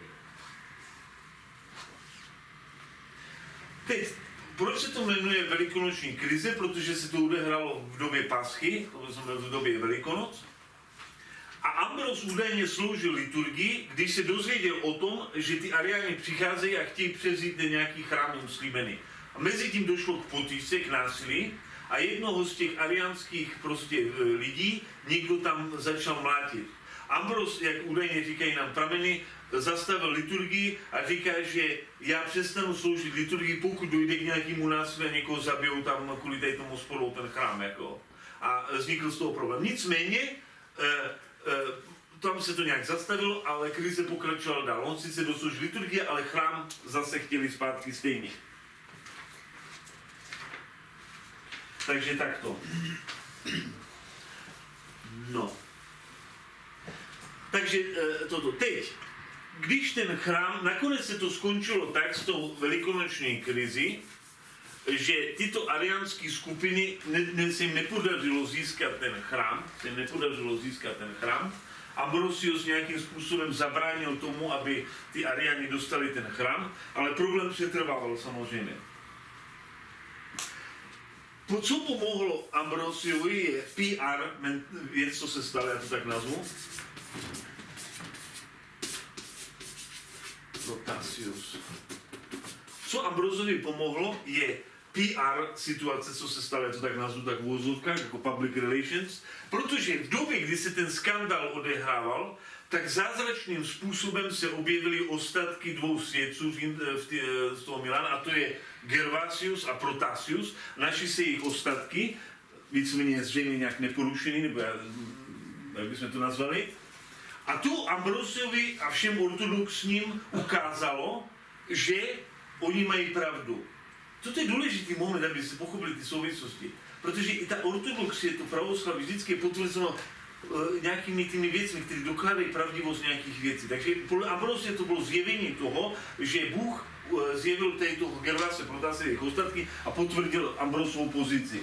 Teď, proč se to jmenuje velikonoční krize? Protože se to odehrálo v době Paschy, to znamená v době Velikonoc. A Ambros údajně sloužil liturgii, když se dozvěděl o tom, že ty ariáni přicházejí a chtějí převzít nějaký chrám jim slíbený. A mezi tím došlo k potýčce, k násilí a jednoho z těch ariánských prostě lidí někdo tam začal mlátit. Ambros, jak údajně říkají nám prameny, zastavil liturgii a říká, že já přestanu sloužit liturgii, pokud dojde k nějakému násilí a někoho zabijou tam kvůli tady tomu spolu ten chrám. Jako. A vznikl z toho problém. Nicméně, tam se to nějak zastavilo, ale krize pokračovala dál. On sice dosloužil liturgie, ale chrám zase chtěli zpátky stejně. Takže takto. No. Takže toto. Teď, když ten chrám, nakonec se to skončilo tak s tou velikonoční krizi, že tyto ariánské skupiny se jim nepodařilo získat ten chrám, Ambrosius nějakým způsobem zabránil tomu, aby ty ariáni dostali ten chrám, ale problém přetrvával samozřejmě. Co pomohlo Ambrosiovi je PR, věc, co se stalo, já to tak nazvu. Protasius. Co Ambrosovi pomohlo je PR situace, co se stalo, já to tak nazvu, tak v úvozovkách, jako public relations, protože v době, kdy se ten skandál odehrával, tak zázračným způsobem se objevily ostatky dvou svědců z toho Milána, a to je Gervasius a Protasius. Našli se jejich ostatky, víceméně zřejmě nějak neporušený, nebo jak bychom to nazvali. A tu Ambrosiovi a všem ortodoxním ukázalo, že oni mají pravdu. Toto je důležitý moment, aby se pochopili ty souvislosti. Protože i ta ortodoxie, to pravoslaví, vždycky je potvrzeno nějakými těmi věcmi, které dokládají pravdivost nějakých věcí. Takže podle Ambrosie to bylo zjevení toho, že Bůh zjevil tady toho Gervase, Protase jejich ostatky a potvrdil Ambrosovou pozici.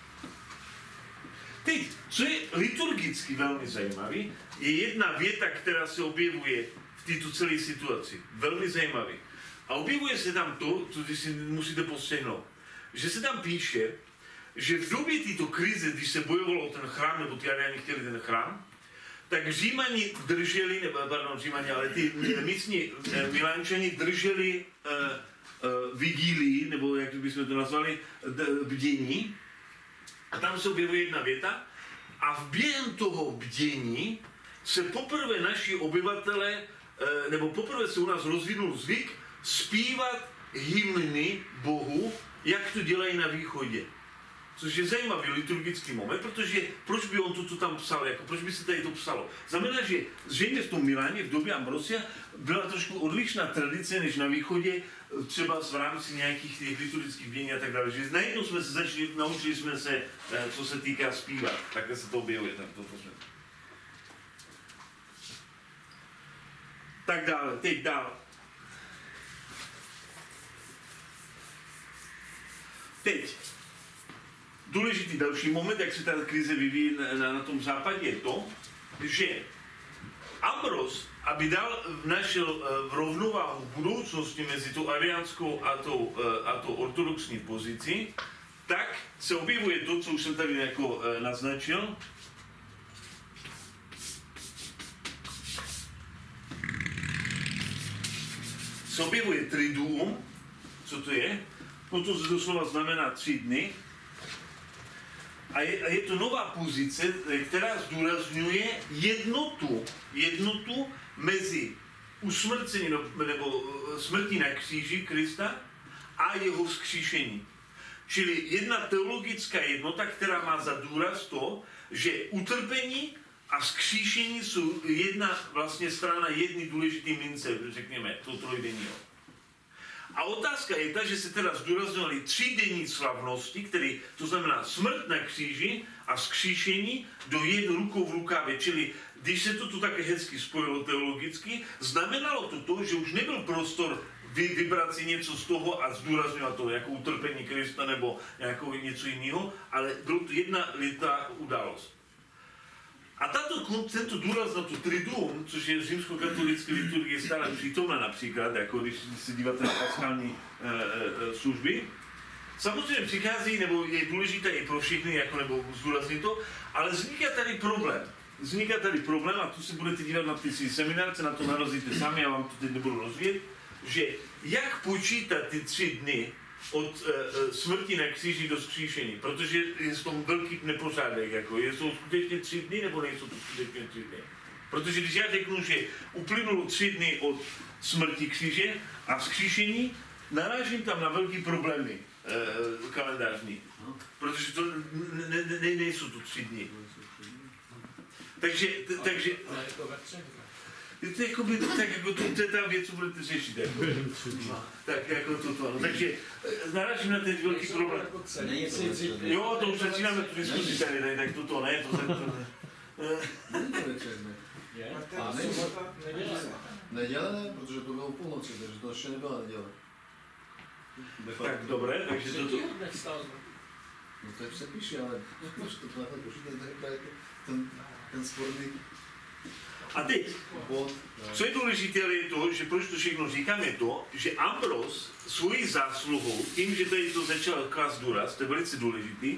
Teď, co je liturgicky velmi zajímavé, je jedna věta, která se objevuje v této celé situaci. Velmi zajímavý. A objevuje se tam to, co si musíte postřehnout. Že se tam píše, že v době této krize, když se bojovalo o ten chrám, nebo ty ariáni chtěli ten chrám, tak Římani drželi, ale ty místní Milánčani drželi vigílii, nebo jak bychom to nazvali, bdění. A tam se objevuje jedna věta. A v během toho bdění se poprvé naši obyvatele, nebo poprvé se u nás rozvinul zvyk zpívat hymny Bohu, jak to dělají na východě. Což je zajímavý liturgický moment, protože proč by on to tam psal, jako proč by se tady to psalo? Znamená, že zřejmě v tom Miláně v době Ambrosia byla trošku odlišná tradice než na východě, třeba v rámci nějakých těch liturgických bdění a tak dále. Že najednou jsme se naučili jsme se, co se týká zpívat. Takhle se to objevuje tam toto. tak dále. Teď dál. Teď. Důležitý další moment, jak se ta krize vyvíjí na tom západě, je to, že Ambros, aby našel v rovnováhu budoucnosti mezi tou ariánskou a tou ortodoxní pozicí, tak se objevuje to, co už jsem tady jako naznačil. Se objevuje triduum, co to je? No to doslova znamená 3 dny. A je to nová pozice, která zdůrazňuje jednotu mezi usmrcením nebo smrtí na kříži Krista a jeho vzkříšení. Čili jedna teologická jednota, která má za důraz to, že utrpení a vzkříšení jsou jedna vlastně strana jedny důležitý mince, řekněme, to trojdenního. A otázka je ta, že se teda zdůrazňovaly 3 denní slavnosti, které, to znamená smrt na kříži a vzkříšení do jedné rukou v rukávě. Čili když se to tu také hezky spojilo teologicky, znamenalo to, že už nebyl prostor vybrat si něco z toho a zdůrazňovat to jako utrpení Krista nebo jako něco jiného, ale bylo to jedna litá událost. A tento důraz na to triduum, což je v římskokatolické liturgii stále přítomná například, jako když se díváte na paschální služby, samozřejmě přichází, nebo je důležité i pro všechny, jako, nebo zdůraznit to, ale vzniká tady problém, a tu se budete dívat na ty seminárce, na to narazíte sami, já vám to teď nebudu rozvíjet, že jak počítat ty 3 dny od smrti na kříži do vzkříšení, protože je v tom velký nepořádek, jako jsou skutečně 3 dny, nebo nejsou to skutečně 3 dny. Protože když já řeknu, že uplynulo 3 dny od smrti kříže a vzkříšení, narážím tam na velký problémy kalendářní, protože to nejsou to 3 dny. Takže tak jako to je ta věc, co budete řešit. Jako. Tak jako toto. No. Takže narážím na ten velký problém. Jo, to už začínáme tu diskuzi tady, tak toto ne. Neděle ne, protože to bylo půlnoci, takže to ještě nebyla neděle. Tak dobré, takže toto. No to se píše, ale to takhle počítat, ten sporný. A teď, co je důležité, ale je to, že proč to všechno říkám, je to, že Ambros svojí zásluhou, tím, že tady to začal klást důraz, to je velice důležitý,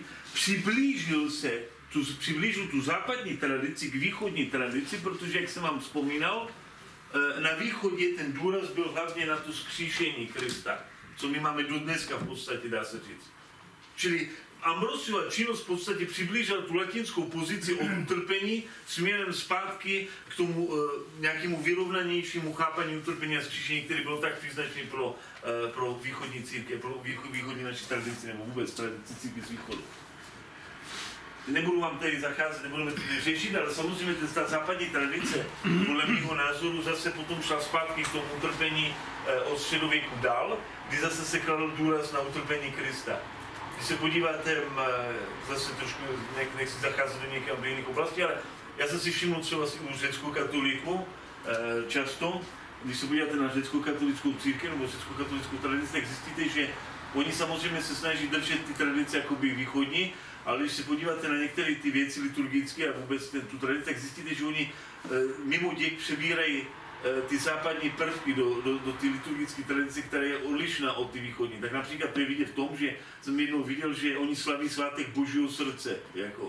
přiblížil tu západní tradici k východní tradici, protože, jak jsem vám vzpomínal, na východě ten důraz byl hlavně na to vzkříšení Krista, co my máme do dneska v podstatě, dá se říct. Čili Ambrosiova činnost v podstatě přiblížila tu latinskou pozici o utrpení směrem zpátky k tomu nějakému vyrovnanějšímu chápání utrpení a vzkříšení, který bylo tak příznačný pro východní církev, pro východní naší tradici, nebo vůbec tradici církve z východu. Nebudu vám tady zacházet, nebudeme to řešit, ale samozřejmě ta západní tradice, podle mého názoru, zase potom šla zpátky k tomu utrpení od středověku dál, kdy zase se kladl důraz na utrpení Krista. Když se podíváte, zase trošku nechci zacházet do jiných oblastí, ale já jsem si všiml třeba u řecko-katolíků často, když se podíváte na řecko-katolickou církev nebo řecko-katolickou tradici, tak zjistíte, že oni samozřejmě se snaží držet ty tradice jakoby východní, ale když se podíváte na některé ty věci liturgické a vůbec tu tradici, tak zjistíte, že oni mimo děk přebírají ty západní prvky do ty liturgické tradice, která je odlišná od ty východní. Tak například to je vidět v tom, že jsem jednou viděl, že oni slaví svátek Božího srdce. Jako,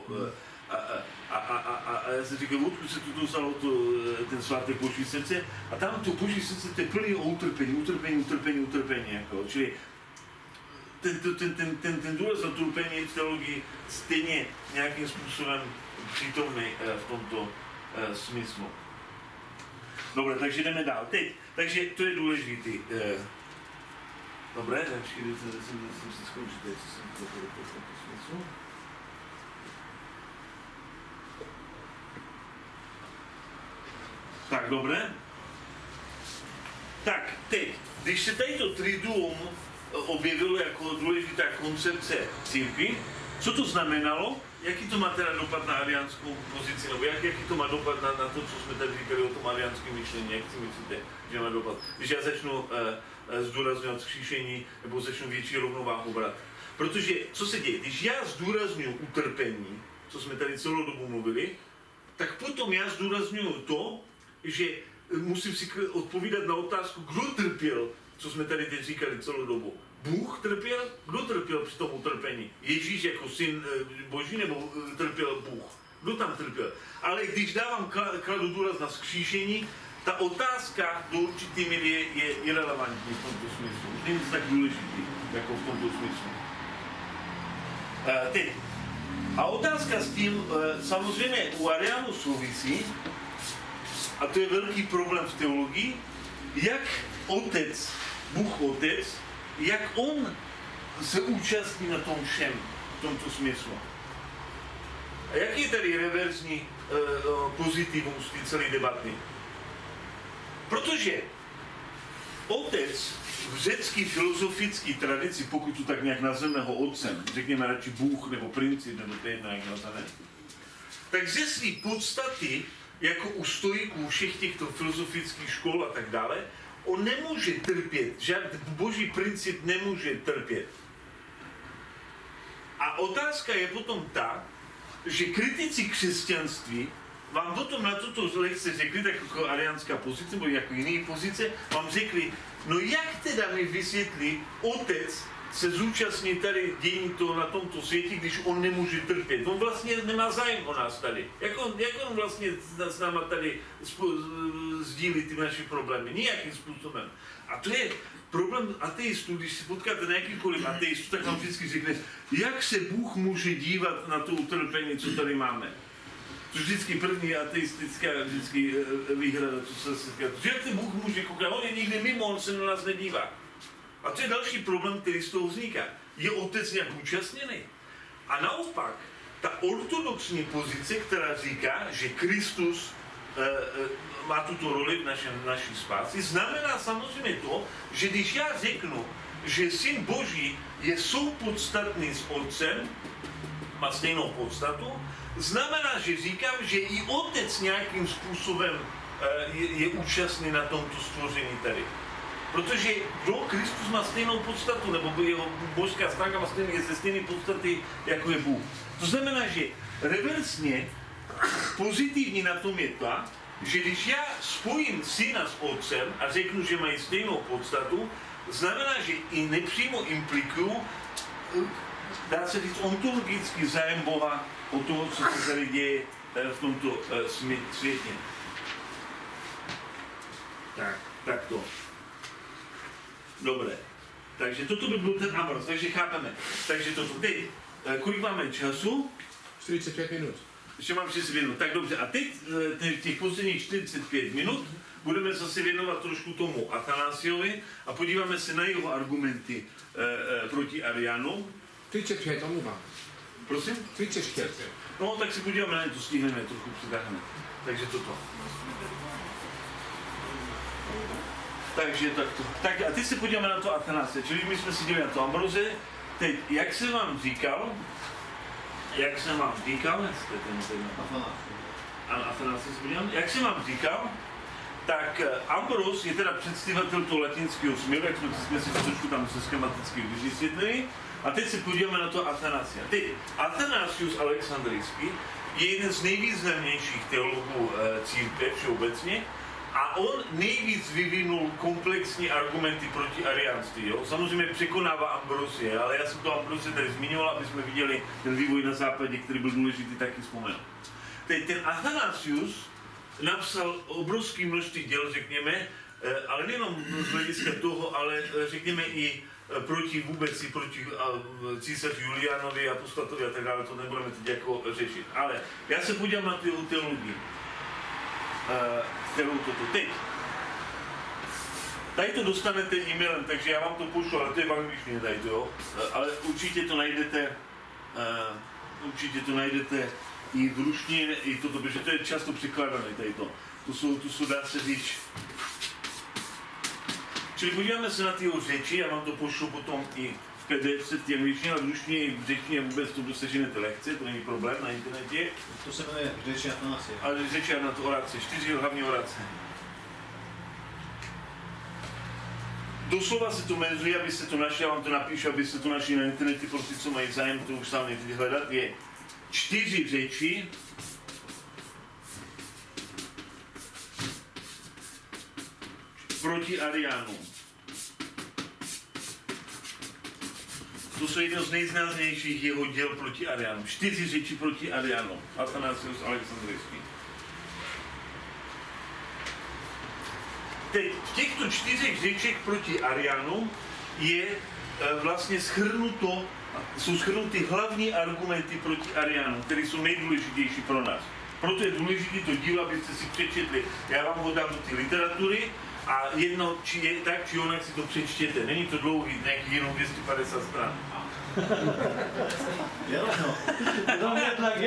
a já jsem říkal, odkud se to dostalo ten svátek Boží srdce? A tam to Boží srdce to je plný o utrpení. Jako. Čili ten důraz na utrpení v teologii stejně nějakým způsobem přítomný v tomto smyslu. Dobré, takže jdeme dál. Teď, takže to je důležitý. Dobré, takže jsem si zkoušel, jestli jsem to pochopil v tomto smyslu. Tak, dobré. Tak, teď, když se tady to triduum objevilo jako důležitá koncepce církvi, co to znamenalo? jaký to má teda dopad na ariánskou pozici, nebo jaký to má dopad na to, co jsme tady říkali o tom ariánském myšlení, jak si myslíte, že má dopad? Když já začnu zdůrazňovat vzkříšení, nebo začnu větší rovnováhu brát. Protože, co se děje, když já zdůrazňuji utrpení, co jsme tady celou dobu mluvili, tak potom já zdůrazňuji to, že musím si odpovídat na otázku, kdo trpěl, co jsme tady teď říkali celou dobu. Bůh trpěl? Kdo trpěl při tom utrpení? Ježíš jako syn Boží, nebo trpěl Bůh? Kdo tam trpěl? Ale když dávám kladu důraz na vzkříšení, ta otázka do určitý míry je irelevantní v tomto smyslu. Už není tak důležitý, jako v tomto smyslu. Teď. A otázka s tím samozřejmě u Ariánů souvisí, a to je velký problém v teologii, jak Otec, Bůh Otec, jak on se účastní na tom všem, v tomto smyslu. A jaký je tady reverzní pozitivum z té celé debaty? Protože Otec v řecké filozofické tradici, pokud to tak nějak nazveme ho otcem, řekněme radši Bůh nebo princip, nebo to je jedno, jak nazveme, tak ze své podstaty, jako u stoiků všech těchto filozofických škol a tak dále, on nemůže trpět, žádný boží princip nemůže trpět. A otázka je potom ta, že kritici křesťanství vám potom na tuto lekci řekli, tak jako ariánská pozice, nebo jako jiné pozice, vám řekli, no jak teda mi vysvětlí Otec se zúčastní tady dění toho na tomto světě, když on nemůže trpět. On vlastně nemá zájem o nás tady. Jak on vlastně s náma tady sdílí ty naše problémy? Nijakým způsobem. A to je problém ateistů, když si potkáte na jakýkoliv ateistu, tak vám vždycky řekne, jak se Bůh může dívat na to utrpení, co tady máme. To je vždycky první ateistická výhrada, co se říká. Jak se Bůh může koukat? On je někde mimo, on se na nás nedívá. A to je další problém, který z toho vzniká. Je Otec nějak účastněný? A naopak, ta ortodoxní pozice, která říká, že Kristus má tuto roli v naší spási, znamená samozřejmě to, že když já řeknu, že Syn Boží je soupodstatný s Otcem, má stejnou podstatu, znamená, že říkám, že i Otec nějakým způsobem je účastný na tomto stvoření tady. Protože Kristus má stejnou podstatu, nebo jeho božská stránka má je ze stejné podstaty, jako je Bůh. To znamená, že reversně pozitivní na tom je to, že když já spojím syna s otcem a řeknu, že mají stejnou podstatu, znamená, že i nepřímo implikuju, dá se říct, ontologický zájem Boha o toho, co se tady děje v tomto světě. Tak to. Dobré. Takže toto by byl ten amor, takže chápeme. Takže toto. Teď, kolik máme času? 45 minut. Ještě mám 6 minut. Tak dobře. A teď těch posledních 45 minut budeme zase věnovat trošku tomu Athanásiovi a podíváme se na jeho argumenty proti Ariánu. 35, omluvám. Prosím? 35. No, tak si podíváme na to, stihneme, trošku přitáhneme. Takže toto. Takže takto. Tak a teď se podíváme na to Athanásie. Čili my jsme si dívali na to Ambroze. Teď, jak jsem vám říkal, jak jsem vám říkal, tak Ambros je teda představitel toho latinského směru, jak jsme si to trošku tam se schematicky vysvětlili. A teď se podíváme na to Athanásia. Teď Athanasius Alexandrijský je jeden z nejvýznamnějších teologů církve všeobecně a on nejvíc vyvinul komplexní argumenty proti ariánství. Samozřejmě překonává Ambrosie, ale já jsem to Ambrosie tady zmiňoval, aby jsme viděli ten vývoj na západě, který byl důležitý, taky vzpomenout. Teď ten Athanasius napsal obrovské množství děl, řekněme, ale nejenom z hlediska toho, ale řekněme i proti císaři Julianovi, apostatovi a tak dále, to nebudeme teď jako řešit. Ale já se podívám na tu teologii, kterou toto teď. Tady to dostanete e-mailem, takže já vám to pošlu, ale to je v angličtině tady to, jo. Ale určitě to najdete i v ruštině, i toto, protože to je často překladané tady to. To jsou dá se říct. Čili podíváme se na ty řeči, já vám to pošlu potom i v PDF v angličtině, ale v ruštině, v řečtině vůbec to doseženete lehce, to není problém na internetě. To se jmenuje řeči Atanasie. Ale řeči na to orace, 4 hlavní orace. Doslova se to jmenuje, abyste to našli, já vám to napíšu, abyste to našli na internetu, pro ty, co mají zájem, to už sám nejdřív hledat, je 4 řeči proti Ariánům. To jsou jedno z nejznámějších jeho děl proti Ariánům. 4 řeči proti Ariánům. Athanasius Alexandrijský. Teď v těchto 4 řečech proti Ariánům je vlastně jsou shrnuty hlavní argumenty proti Ariánům, které jsou nejdůležitější pro nás. Proto je důležité to dílo, abyste si přečetli. Já vám ho dám do té literatury a jedno, či je tak, či onak si to přečtěte. Není to dlouhý, nějakých jenom 250 stran. Jo, no. No, jednak.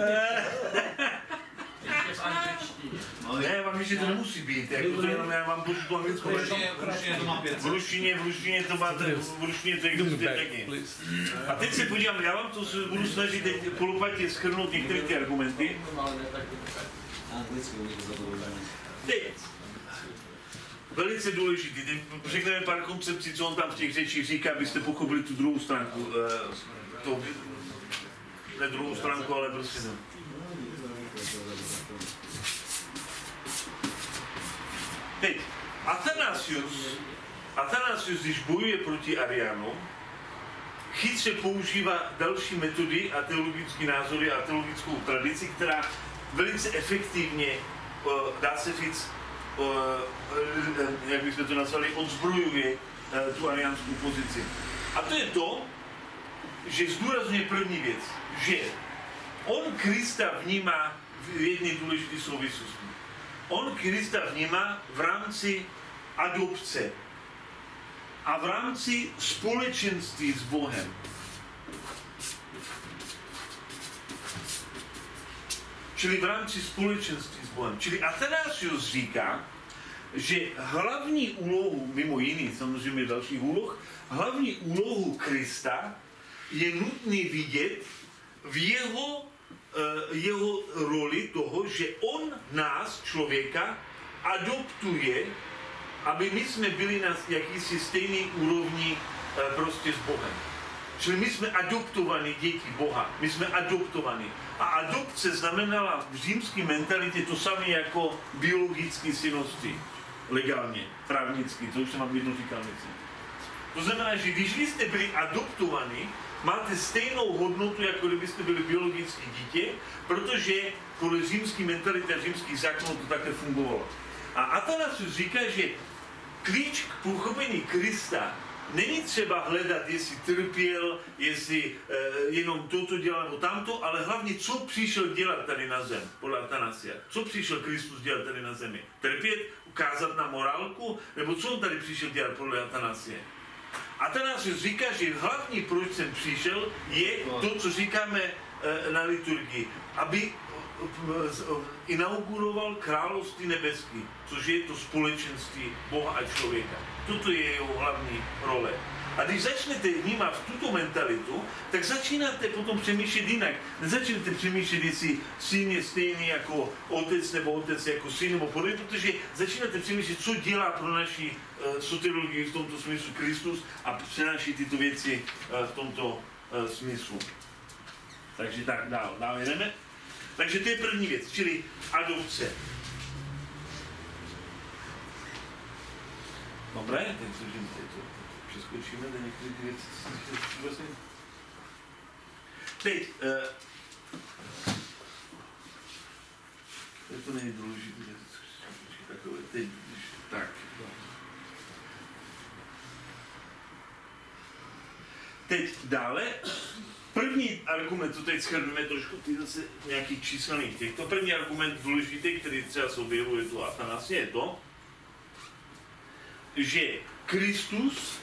No, Ne, vám že to nemusí být, jako to jenom já vám pošlu tu anglickou. V ruštině to máte, v ruštině to existuje taky. A teď se podívám, já vám to budu snažit teď polopatě shrnout některé ty argumenty. Teď. Velice důležitý, teď řekneme pár koncepcí, co on tam v těch řečích říká, abyste pochopili tu druhou stránku. Ne druhou stránku, ale prostě ne. Teď, Athanasius, když bojuje proti Ariánům, chytře používá další metody a teologické názory a teologickou tradici, která velice efektivně, dá se říct, jak bychom to nazvali, odzbrojuje tu ariánskou pozici. A to je to, že zdůrazňuje první věc, že on Krista vnímá v jedné důležité souvislosti. On Krista vnímá v rámci adopce a v rámci společenství s Bohem. Čili v rámci společenství s Bohem. Čili Athanasius říká, že hlavní úlohu, mimo jiný samozřejmě dalších úloh, hlavní úlohu Krista je nutné vidět v jeho roli toho, že on nás, člověka, adoptuje, aby my jsme byli na jakýsi stejný úrovni prostě s Bohem. Čili my jsme adoptovaní děti Boha, my jsme adoptovaní. A adopce znamenala v římské mentalitě to samé jako biologické synoství. Legálně, právnicky, to už jsem vám jednou říkal něco. To znamená, že když vy jste byli adoptovaní, máte stejnou hodnotu, jako kdybyste byli biologické dítě, protože podle římské mentality a římských zákonů to také fungovalo. A Athanasius říká, že klíč k pochopení Krista není třeba hledat, jestli trpěl, jestli jenom toto dělal nebo tamto, ale hlavně, co přišel dělat tady na zem, podle Athanasia. Co přišel Kristus dělat tady na zemi? Trpět, ukázat na morálku, nebo co on tady přišel dělat podle Athanasia? Athanasius říká, že hlavní, proč jsem přišel, je to, co říkáme na liturgii, aby inauguroval království nebeský, což je to společenství Boha a člověka. Toto je jeho hlavní role. A když začnete vnímat tuto mentalitu, tak začínáte potom přemýšlet jinak. Nezačnete přemýšlet, jestli syn je stejný jako otec, nebo otec jako syn, nebo podobně, protože začínáte přemýšlet, co dělá pro naši soteriologii v tomto smyslu Kristus a přenáší tyto věci v tomto smyslu. Takže tak, dál jdeme. Takže to je první věc, čili adopce. Dobré, teď přeskočíme do některých věcí. Teď, to není důležité, takové, teď, tak. Teď dále, první argument, to teď shrneme trošku, ty zase nějakých číselných těchto. První argument důležitý, který třeba se objevuje tu Athanasie, je to, že Kristus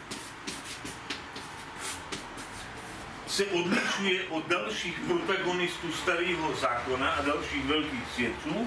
se odlišuje od dalších protagonistů starého zákona a dalších velkých svědců,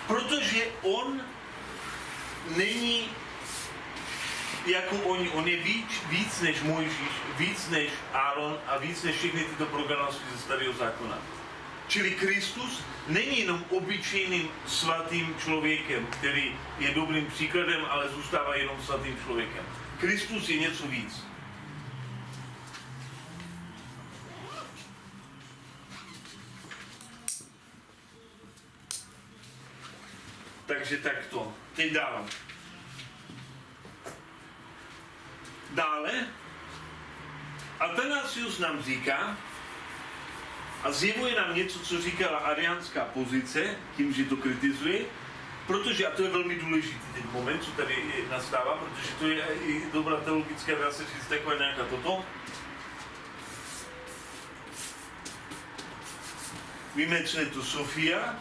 Protože on není jako oni, on je víc než Mojžíš, víc než Áron a víc než všechny tyto proroky ze Starého zákona. Čili Kristus není jenom obyčejným svatým člověkem, který je dobrým příkladem, ale zůstává jenom svatým člověkem. Kristus je něco víc. Takže takto. Teď dál. Dále Athanasius nám říká a zjevuje nám něco, co říkala ariánská pozice, tím, že to kritizuje, protože, a to je velmi důležitý ten moment, co tady nastává, protože to je i dobrá teologická, dá se říct takové nějaká toto. Víme, co je to Sofia.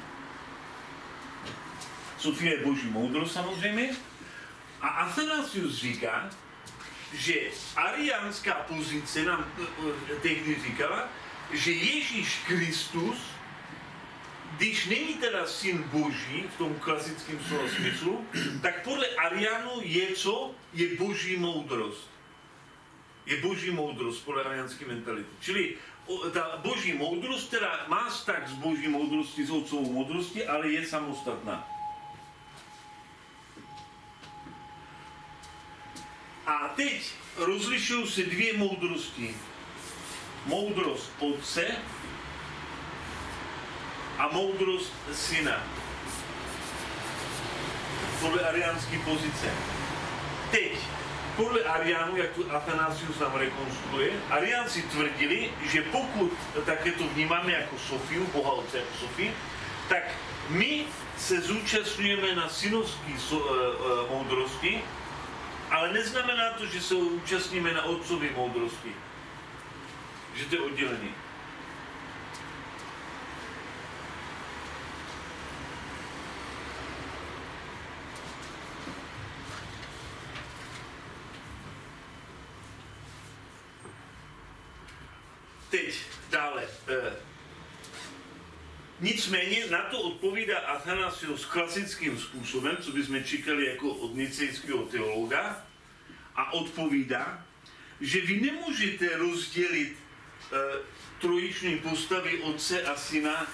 Sofia je boží moudrost samozřejmě. A Athanasius říká, že ariánská pozice nám tehdy říkala, že Ježíš Kristus, když není teda syn boží v tom klasickém slova smyslu, tak podle Ariánů je co? Je boží moudrost. Je boží moudrost podle ariánské mentality. Čili ta boží moudrost, která má vztah s boží moudrostí, s otcovou moudrostí, ale je samostatná. A teď rozlišují se dvě moudrosti. Moudrost otce a moudrost syna. Podle ariánské pozice. Teď, podle Ariánů, jak tu Athanasius nám rekonstruuje, Ariánci tvrdili, že pokud také to vnímáme jako Sofiu, Boha Otce jako Sofii, tak my se zúčastňujeme na synovské moudrosti, ale neznamená to, že se účastníme na otcově moudrosti. Že to je oddělený. Teď dále. Nicméně na to odpovídá Athanasius klasickým způsobem, co bychom čekali jako od nicejského teologa, a odpovídá, že vy nemůžete rozdělit trojiční postavy Otce a Syna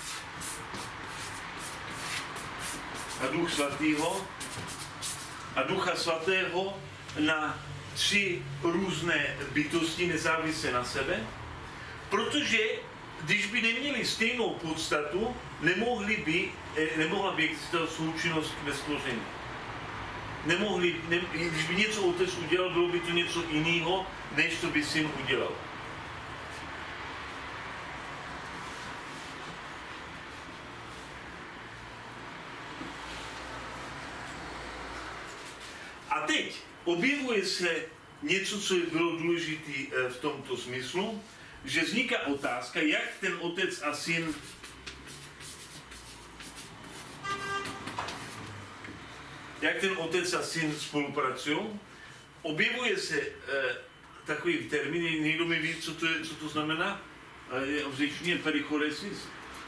a Duch Svatého a Ducha Svatého na tři různé bytosti nezávislé na sebe, protože když by neměli stejnou podstatu, nemohla by existovat součinnost ve stvoření. Když by něco otec udělal, bylo by to něco jiného, než to by syn udělal. A teď objevuje se něco, co bylo důležité v tomto smyslu, že vzniká otázka, jak ten otec a syn spolupracují. Objevuje se takový termín, někdo mi ví, co to znamená? V řečtině perichoresis.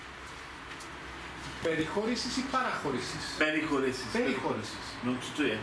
Περιχώρησης ή παραχώρησης? Perichoresis. Περιχώρησης. No, co to je?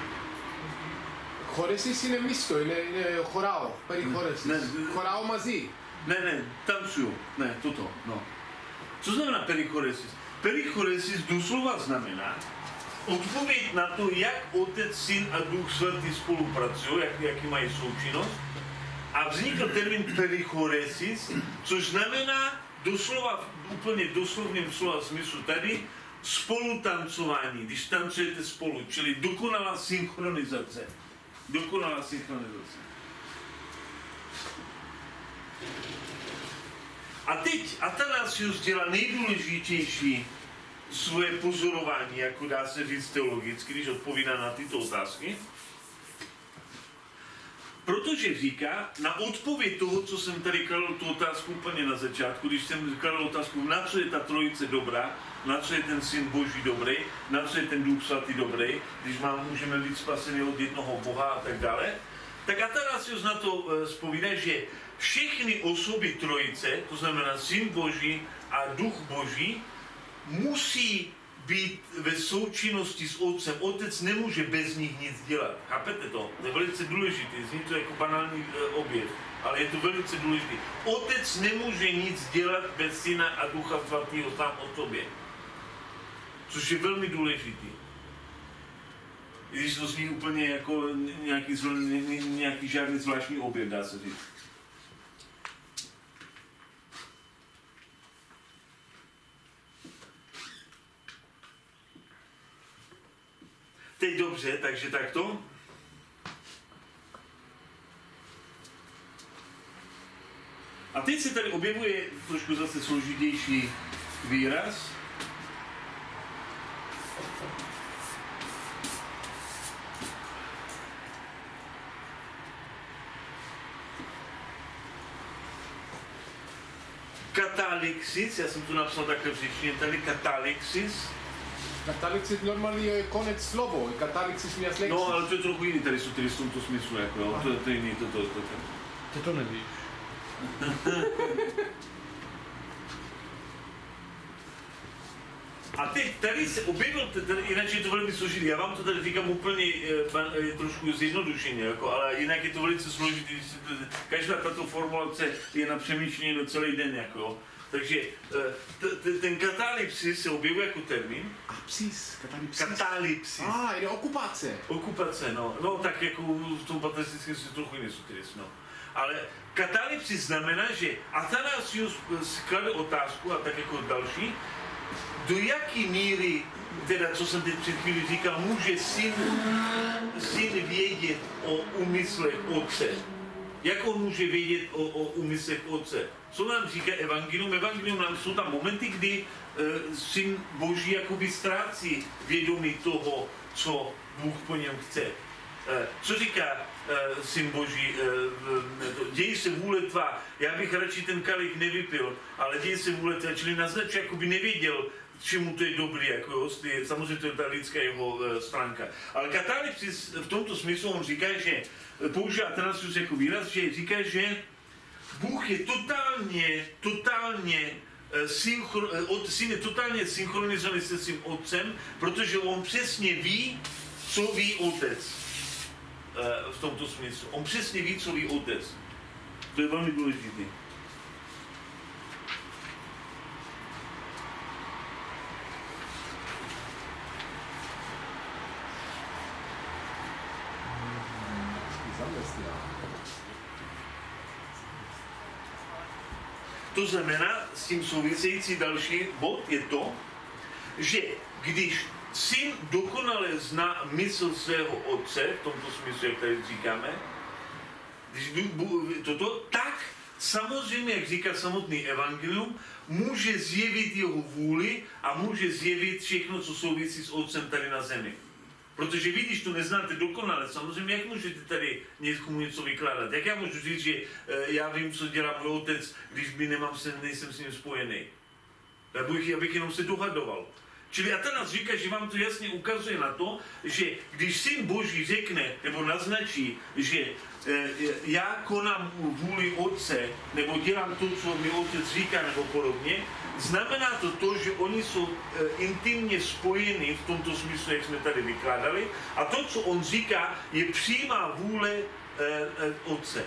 Χώρησης είναι μίστο, είναι χωράω. Περιχώρησης. Ναι. Χωράω μαζί. Ne, tancuju. Ne, toto, no. Co znamená perichoresis? Perichoresis doslova znamená odpověď na to, jak Otec, Syn a Duch Svatý spolupracují, jaký mají součinnost. A vznikl termín perichoresis, což znamená doslova, úplně doslovným slova smyslu tady, spolutancování, když tancujete spolu, čili dokonalá synchronizace. Dokonalá synchronizace. A teď Athanasius dělá nejdůležitější svoje pozorování, jako dá se říct teologicky, když odpovídá na tyto otázky. Protože říká, na odpověď toho, co jsem tady kladl tu otázku úplně na začátku, když jsem kladl otázku, na co je ta trojice dobrá, na co je ten Syn Boží dobrý, na co je ten Duch Svatý dobrý, když můžeme být spaseni od jednoho Boha a tak dále, tak Athanasius na to zpovídá, že všechny osoby trojice, to znamená Syn Boží a Duch Boží, musí být ve součinnosti s otcem. Otec nemůže bez nich nic dělat. Chápete to? To je velice důležité. Zní to jako banální objev, ale je to velice důležité. Otec nemůže nic dělat bez syna a ducha svatého sám o sobě. Což je velmi důležité. I když to zní úplně jako nějaký žádný zvláštní objev, dá se říct. Teď dobře, takže takto. A teď se tady objevuje trošku zase složitější výraz. Katalexis, já jsem to napsal takhle v řečtině, tady katalexis. Katalixis normálně je konec slovo, katalixis mě slexis. No, ale to je trochu jiný, tady jsou v tomto smyslu, jako, jo, to je jiný, to. Ty to nevíš. A teď tady se objevil, jinak je to velmi složitý, já vám to tady říkám úplně trošku zjednodušeně, jako, ale jinak je to velice složitý, každá tato formulace je na přemýšlení do celý den, jako. Takže ten katalypsis se objevuje jako termín. Apsis, katalipsis. Katalypsis. Je okupace. Okupace, no. No tak jako v tom patristickém si trochu jiný soteris, no. Ale katalypsis znamená, že Athanasius klade otázku, a tak jako další, do jaký míry, teda co jsem teď před chvíli říkal, může syn vědět o úmyslech otce? Jak on může vědět o úmyslech otce? Co nám říká evangelium? Evangelium nám jsou tam momenty, kdy syn Boží jakoby ztrácí vědomí toho, co Bůh po něm chce. Co říká syn Boží? Děj se vůle tvá. Já bych radši ten kalich nevypil, ale děj se vůle tvá. Čili naznačuje, jakoby nevěděl, čemu to je dobrý, jako jo, samozřejmě to je ta lidská jeho stránka. Ale katalypsis v tomto smyslu on říká, že používá Athanasius jako výraz, že říká, že Bůh je syn je totálně synchronizovaný se svým otcem, protože on přesně ví, co ví otec. V tomto smyslu. On přesně ví, co ví otec. To je velmi důležité. To znamená, s tím související další bod je to, že když syn dokonale zná mysl svého otce, v tomto smyslu, jak tady říkáme, tak samozřejmě, jak říká samotný evangelium, může zjevit jeho vůli a může zjevit všechno, co souvisí s otcem tady na zemi. Protože vy, když to neznáte dokonale, samozřejmě, jak můžete tady někomu něco vykládat? Jak já můžu říct, že já vím, co dělá můj otec, když nejsem s ním spojený? Já bych jenom se dohadoval. Čili Atanas říká, že vám to jasně ukazuje na to, že když syn Boží řekne nebo naznačí, že já konám vůli otce, nebo dělám to, co mi otec říká, nebo podobně, znamená to, že oni jsou intimně spojeni v tomto smyslu, jak jsme tady vykládali, a to, co on říká, je přímá vůle otce.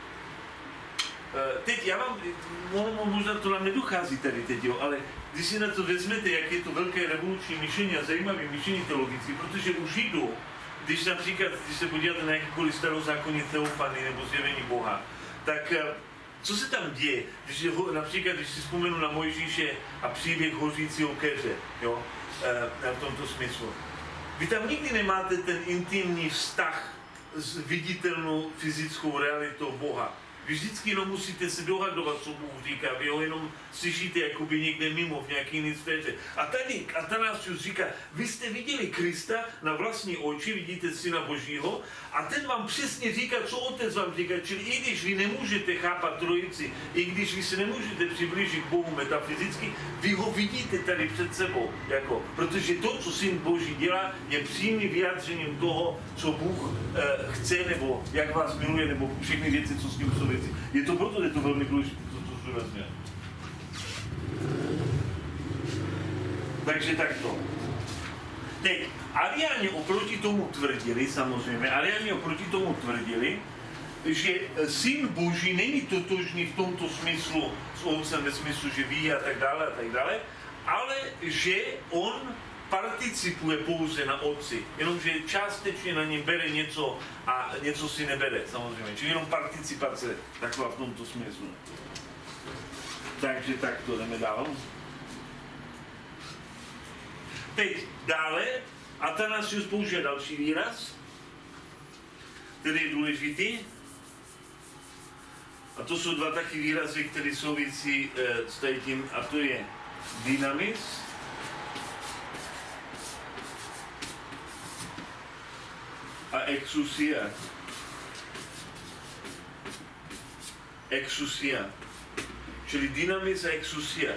Teď já vám, možná to nám nedochází tady teď, jo, ale když si na to vezmete, jak je to velké revoluční myšlení a zajímavé myšlení teologické, protože u Židů, když se podíváte na jakýkoliv starozákonní teofany nebo zjevení Boha, tak co se tam děje? Například, když si vzpomenu na Mojžíše a příběh hořícího keře, jo, v tomto smyslu. Vy tam nikdy nemáte ten intimní vztah s viditelnou fyzickou realitou Boha. Vy vždycky jenom musíte se dohadovat, co Bůh říká, vy ho jenom slyšíte jakoby někde mimo, v nějaké jiné sféře. A tady Athanasius říká, vy jste viděli Krista na vlastní oči, vidíte Syna Božího, a ten vám přesně říká, co otec vám říká, čili i když vy nemůžete chápat trojici, i když vy se nemůžete přiblížit k Bohu metafyzicky, vy ho vidíte tady před sebou, jako, protože to, co Syn Boží dělá, je přímým vyjádřením toho, co Bůh chce, nebo jak vás miluje, nebo všechny věci, co s tím souvisí. Je to proto, že je to velmi důležité, to zdůrazňuje. Takže takto. Teď, Ariáni oproti tomu tvrdili, samozřejmě, že Syn Boží není totožný v tomto smyslu s Otcem, ve smyslu, že ví a tak dále, ale že on participuje pouze na Otci, jenomže částečně na něm bere něco a něco si nebere, samozřejmě, čili jenom participace taková v tomto smyslu. Takže tak to jdeme dál. Teď dále, Athanasius použije další výraz, který je důležitý. A to jsou dva taky výrazy, které souvisí s tím, a to je dynamis a exousia. Exousia. Čili dynamis a exousia.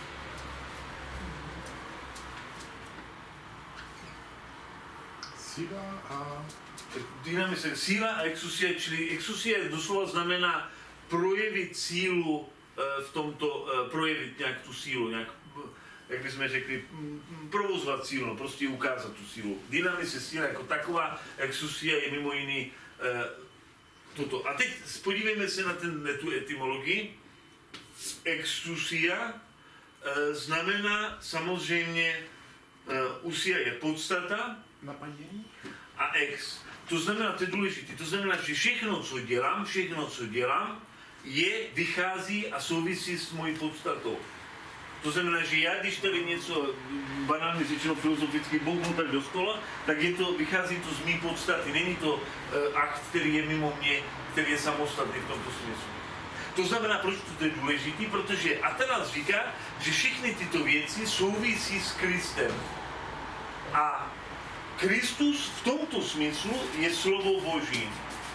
Dynamis, síla a exousia, čili exousia doslova znamená projevit sílu v tomto, projevit nějak tu sílu, nějak, jak bychom řekli, provozovat sílu, no, prostě ukázat tu sílu. Dynamis je síla jako taková, exousia je mimo jiný toto. A teď podívejme se na tu etymologii. Exousia znamená samozřejmě, usia je podstata, Napadění? a ex. To znamená, to je důležité, to znamená, že všechno, co dělám, vychází a souvisí s mojí podstatou. To znamená, že já, když tady něco banálně řečeno filozoficky bouknu tak do stola, tak vychází to z mý podstaty. Není to akt, který je mimo mě, který je samostatný v tomto smyslu. To znamená, proč to je důležité? Protože Atanas říká, že všechny tyto věci souvisí s Kristem. A Kristus v tomto smyslu je slovo Boží.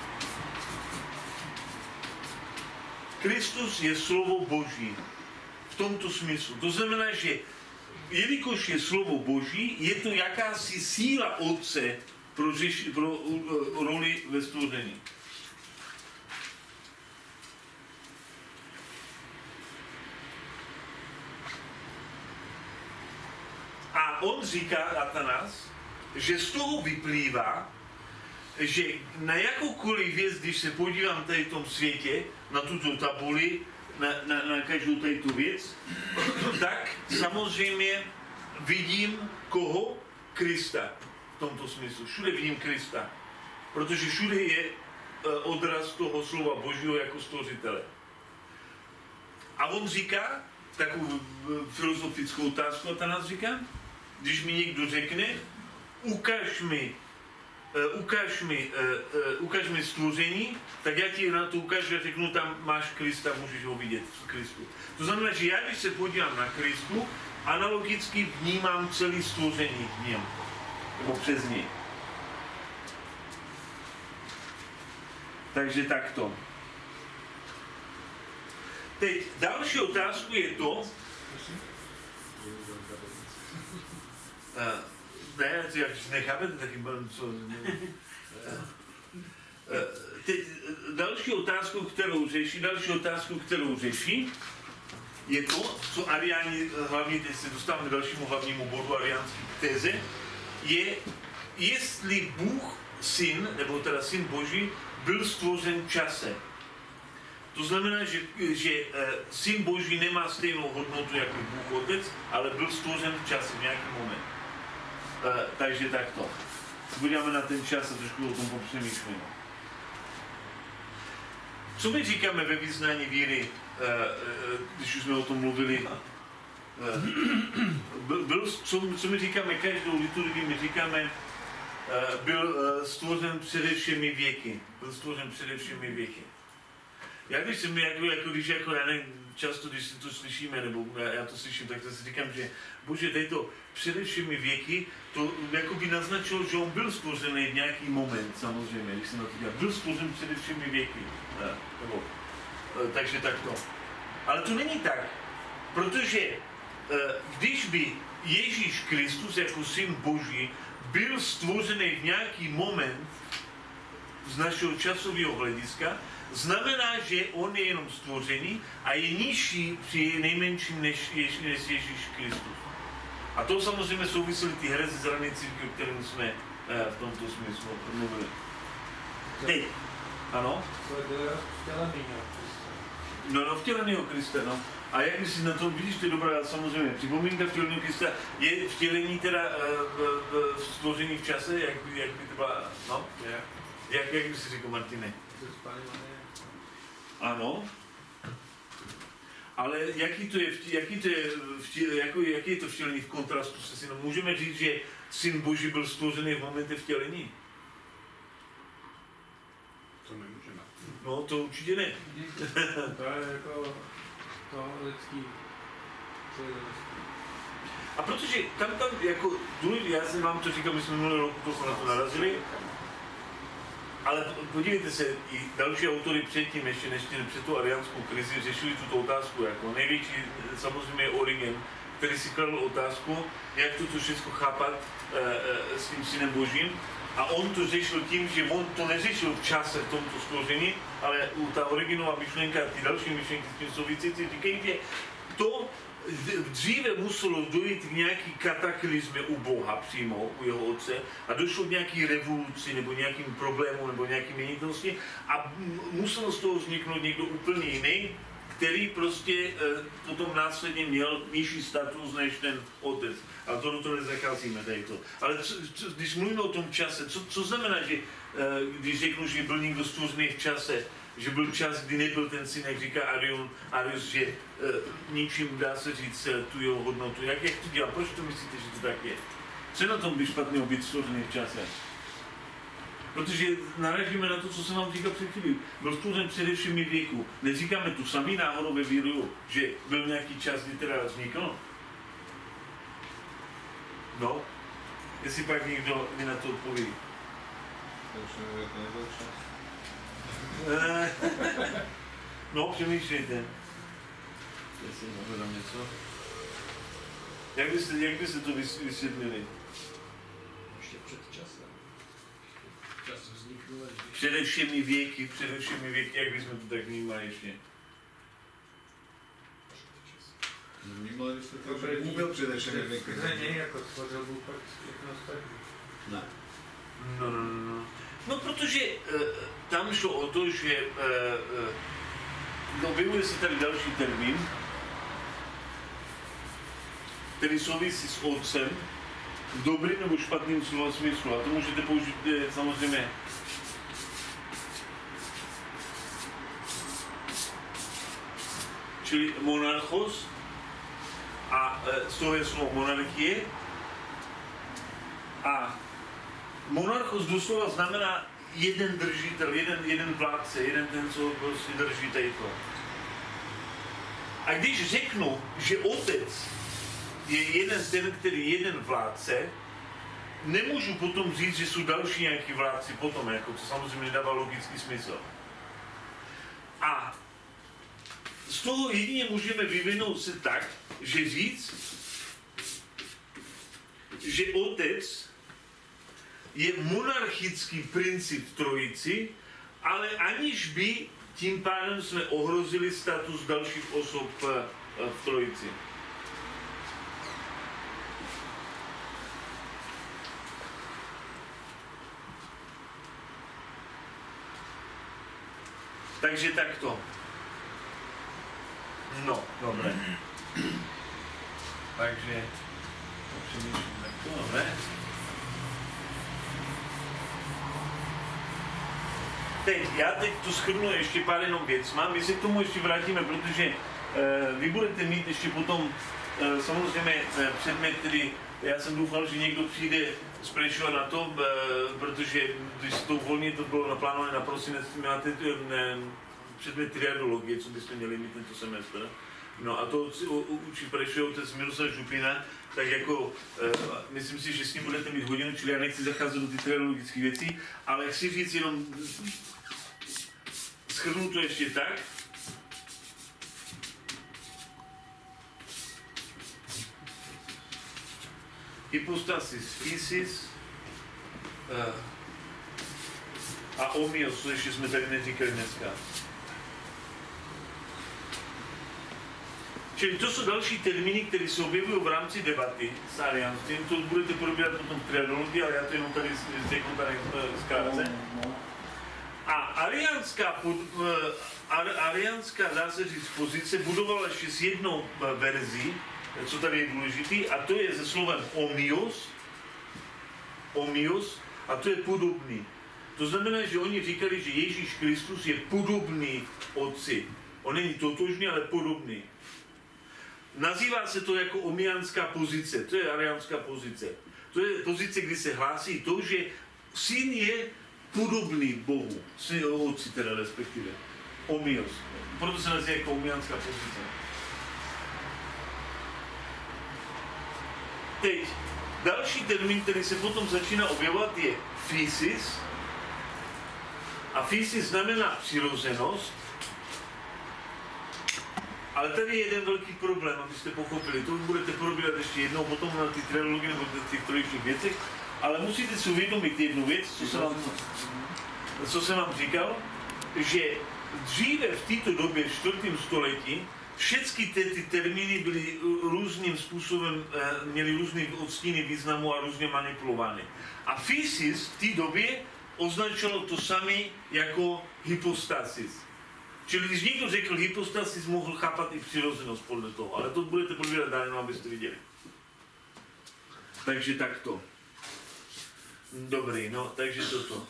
Kristus je slovo Boží. V tomto smyslu. To znamená, že jelikož je slovo Boží, je to jakási síla Otce pro roli ve stvoření. A on říká, Atanas, že z toho vyplývá, že na jakoukoliv věc, když se podívám tady v tom světě, na tuto tabuli, na každou tady tu věc, tak samozřejmě vidím koho? Krista. V tomto smyslu. Všude vidím Krista. Protože všude je odraz toho slova Božího jako stvořitele. A on říká, takovou filozofickou otázku, a ta nás říká, když mi někdo řekne, ukaž mi stvoření, tak já ti na to ukážu a řeknu, tam máš Krista, můžeš ho vidět v Kristu. To znamená, že já, když se podívám na Kristu, analogicky vnímám celý stvoření v něm, nebo přes něj. Takže takto. Teď další otázku je to, ne, jak nechápete, taky co... Teď další otázku, kterou řeší, je to, co Ariáni, hlavně teď se dostáváme k dalšímu hlavnímu bodu ariánské téze, je, jestli Bůh, Syn, nebo teda Syn Boží, byl stvořen v čase. To znamená, že Syn Boží nemá stejnou hodnotu jako Bůh Otec, ale byl stvořen v čase, v nějaký moment. Takže takto. Podíváme na ten čas a trošku o tom popřemýšlíme. Co my říkáme ve vyznání víry, když už jsme o tom mluvili? Co my říkáme každou liturgii, my říkáme, byl stvořen přede všemi věky. Byl stvořen přede všemi věky. Já když jsem, já nevím, často, když si to slyšíme, nebo já to slyším, tak si říkám, že Bože, tady to přede všemi věky, to jakoby naznačilo, že on byl stvořený v nějaký moment, samozřejmě, když jsem na to dělal. Byl stvořen přede všemi věky. Takže takto. Ale to není tak, protože když by Ježíš Kristus jako Syn Boží byl stvořený v nějaký moment z našeho časového hlediska, znamená, že on je jenom stvořený a je nižší při nejmenším než Ježíš Kristus. A to samozřejmě souvisely ty herezy zrané církve, o kterém jsme v tomto smyslu mluvili. Teď, ano? No, vtělenýho Krista, no. A jak myslíš na to, vidíš, to je dobrá, samozřejmě, připomínka vtělenýho Krista, je vtělení teda stvoření v čase, jak by to byla, no? Jak by si řekl, Martine? Ano. Ale jaký je to vtělení v kontrastu se synem? Můžeme říct, že Syn Boží byl stvořený v momentě vtělení? To nemůžeme. No, to určitě ne. To je jako to lidský. A protože tam jako důležitý, já jsem vám to říkal, my jsme minulý rok to jsme na to narazili, ale podívejte se, i další autory předtím, ještě než před tu ariánskou krizi, řešili tuto otázku, jako největší samozřejmě je Origen, který si kladl otázku, jak to všechno chápat s tím Synem Božím. A on to řešil tím, že on to neřešil v čase v tomto stvoření, ale ta Origenová myšlenka a ty další myšlenky s tím související říkají, že to dříve muselo dojít k nějaký kataklizmě u Boha přímo, u jeho otce, a došlo k nějaký revoluci nebo nějakým problémům nebo nějakým měnitnosti a muselo z toho vzniknout někdo úplně jiný, který prostě potom následně měl nižší status než ten otec. Ale to do toho nezacházíme tady to. Ale když mluvíme o tom čase, co znamená, že když řeknu, že byl někdo stvořený v čase, že byl čas, kdy nebyl ten syn, jak říká Arius, že ničím dá se říct tu jeho hodnotu. Jak to dělá? Proč to myslíte, že to tak je? Co je na tom být špatného být stvořený v čase? Protože narážíme na to, co jsem vám říkal před chvílí. Byl stvořen především věku. Neříkáme tu samý náhodou ve víru, že byl nějaký čas, kdy teda vznikl? No, jestli pak někdo mi na to odpoví. No, přemýšlejte. Jestli hledám něco. Jak byste to vysvětlili? Ještě před časem. Čas vzniknul. Především věky, jak bychom to tak vnímali ještě? Vnímali jste to, že Bůh byl především věky. Ne, jako stvořil Bůh pak všechno ostatní. Ne. No, protože tam šlo o to, že objevuje se tady další termín, který souvisí s otcem v dobrým nebo špatným slova smyslu. A to můžete použít samozřejmě čili monarchos a z toho je slovo monarchie a monarchos doslova znamená jeden držitel, jeden vládce, jeden ten, co prostě drží to. A když řeknu, že otec je jeden ten, který jeden vládce, nemůžu potom říct, že jsou další nějaký vládci potom, jako to samozřejmě nedává logický smysl. A z toho jedině můžeme vyvinout se tak, že říct, že otec je monarchický princip v trojici, ale aniž by tím pádem jsme ohrozili status dalších osob v trojici. Takže takto. No, dobré. Takže přemýšlím takto, dobré. Já teď to shrnu ještě pár jenom věcma, my se k tomu ještě vrátíme, protože vy budete mít ještě potom samozřejmě předmět, který já jsem doufal, že někdo přijde sprečovat na to, protože když to uvolní, to bylo naplánované na prosinec, máte předmět triadologie, co byste měli mít tento semestr. No a to učí otec Miroslav Župina, tak jako myslím si, že s ním budete mít hodinu, čili já nechci zacházet do ty triadologické věcí, ale chci říct jenom, shrnu to ještě tak, hypostasis physis a homios, co ještě jsme tady neříkali dneska. Čili to jsou další termíny, které se objevují v rámci debaty s arianstvím. To budete probírat potom v triadologii, ale já to jenom tady řeknu tady zkrátce. A ariánská, dá se říct, pozice budovala ještě s jednou verzí, co tady je důležitý, a to je se slovem homios, a to je podobný. To znamená, že oni říkali, že Ježíš Kristus je podobný Otci. On není totožný, ale podobný. Nazývá se to jako omianská pozice, to je ariánská pozice. To je pozice, kdy se hlásí to, že syn je podobný Bohu, Otci teda respektive. Omios. Proto se nazývá jako omianská pozice. Teď, další termín, který se potom začíná objevovat, je physis. A physis znamená přirozenost. Ale tady je jeden velký problém, abyste pochopili. To budete probírat ještě jednou, potom na ty trilogie nebo těch trojičních věcech. Ale musíte si uvědomit jednu věc, co jsem vám říkal, že dříve v této době, v 4. století, všechny ty termíny byly různým způsobem, měly různé odstíny významu a různě manipulovány. A physis v té době označilo to samé jako hypostasis. Čili když někdo řekl hypostasis, mohl chápat i přirozenost podle toho, ale to budete probírat dál, jenom abyste viděli. Takže takto. Dobrý, no, takže toto.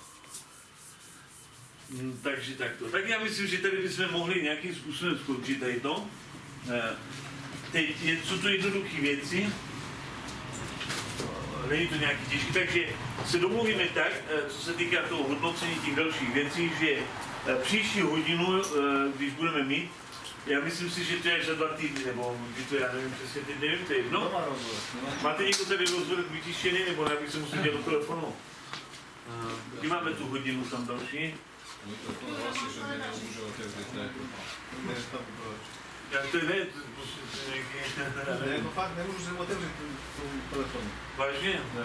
Takže takto. Tak já myslím, že tady bychom mohli nějakým způsobem skončit tady to. Teď jsou to jednoduché věci. Není to nějaký těžké, takže se domluvíme tak, co se týká toho hodnocení těch dalších věcí, že příští hodinu, když budeme mít, já myslím si, že to je až za 2 týdny, nebo kdy to já nevím přesně, teď nevím, to je jedno. Máte někdo tady rozvrh vytištěný, nebo já bych se musel dělat do telefonu? Kdy máme tu hodinu tam další? Jak to je, ne? Jako fakt nemůžu se otevřít telefonu. Vážně? Ne.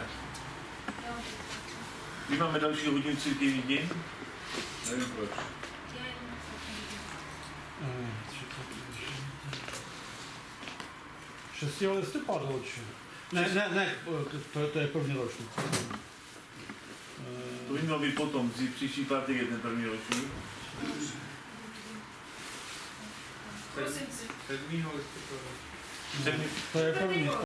Kdy máme další hodinu církevní děj? Nevím proč. 6. listopadu určitě. Ne, to je první ročník. To by mělo být potom, příští pátek je ten první ročník. Prosinci. 7. listopadu. To je první.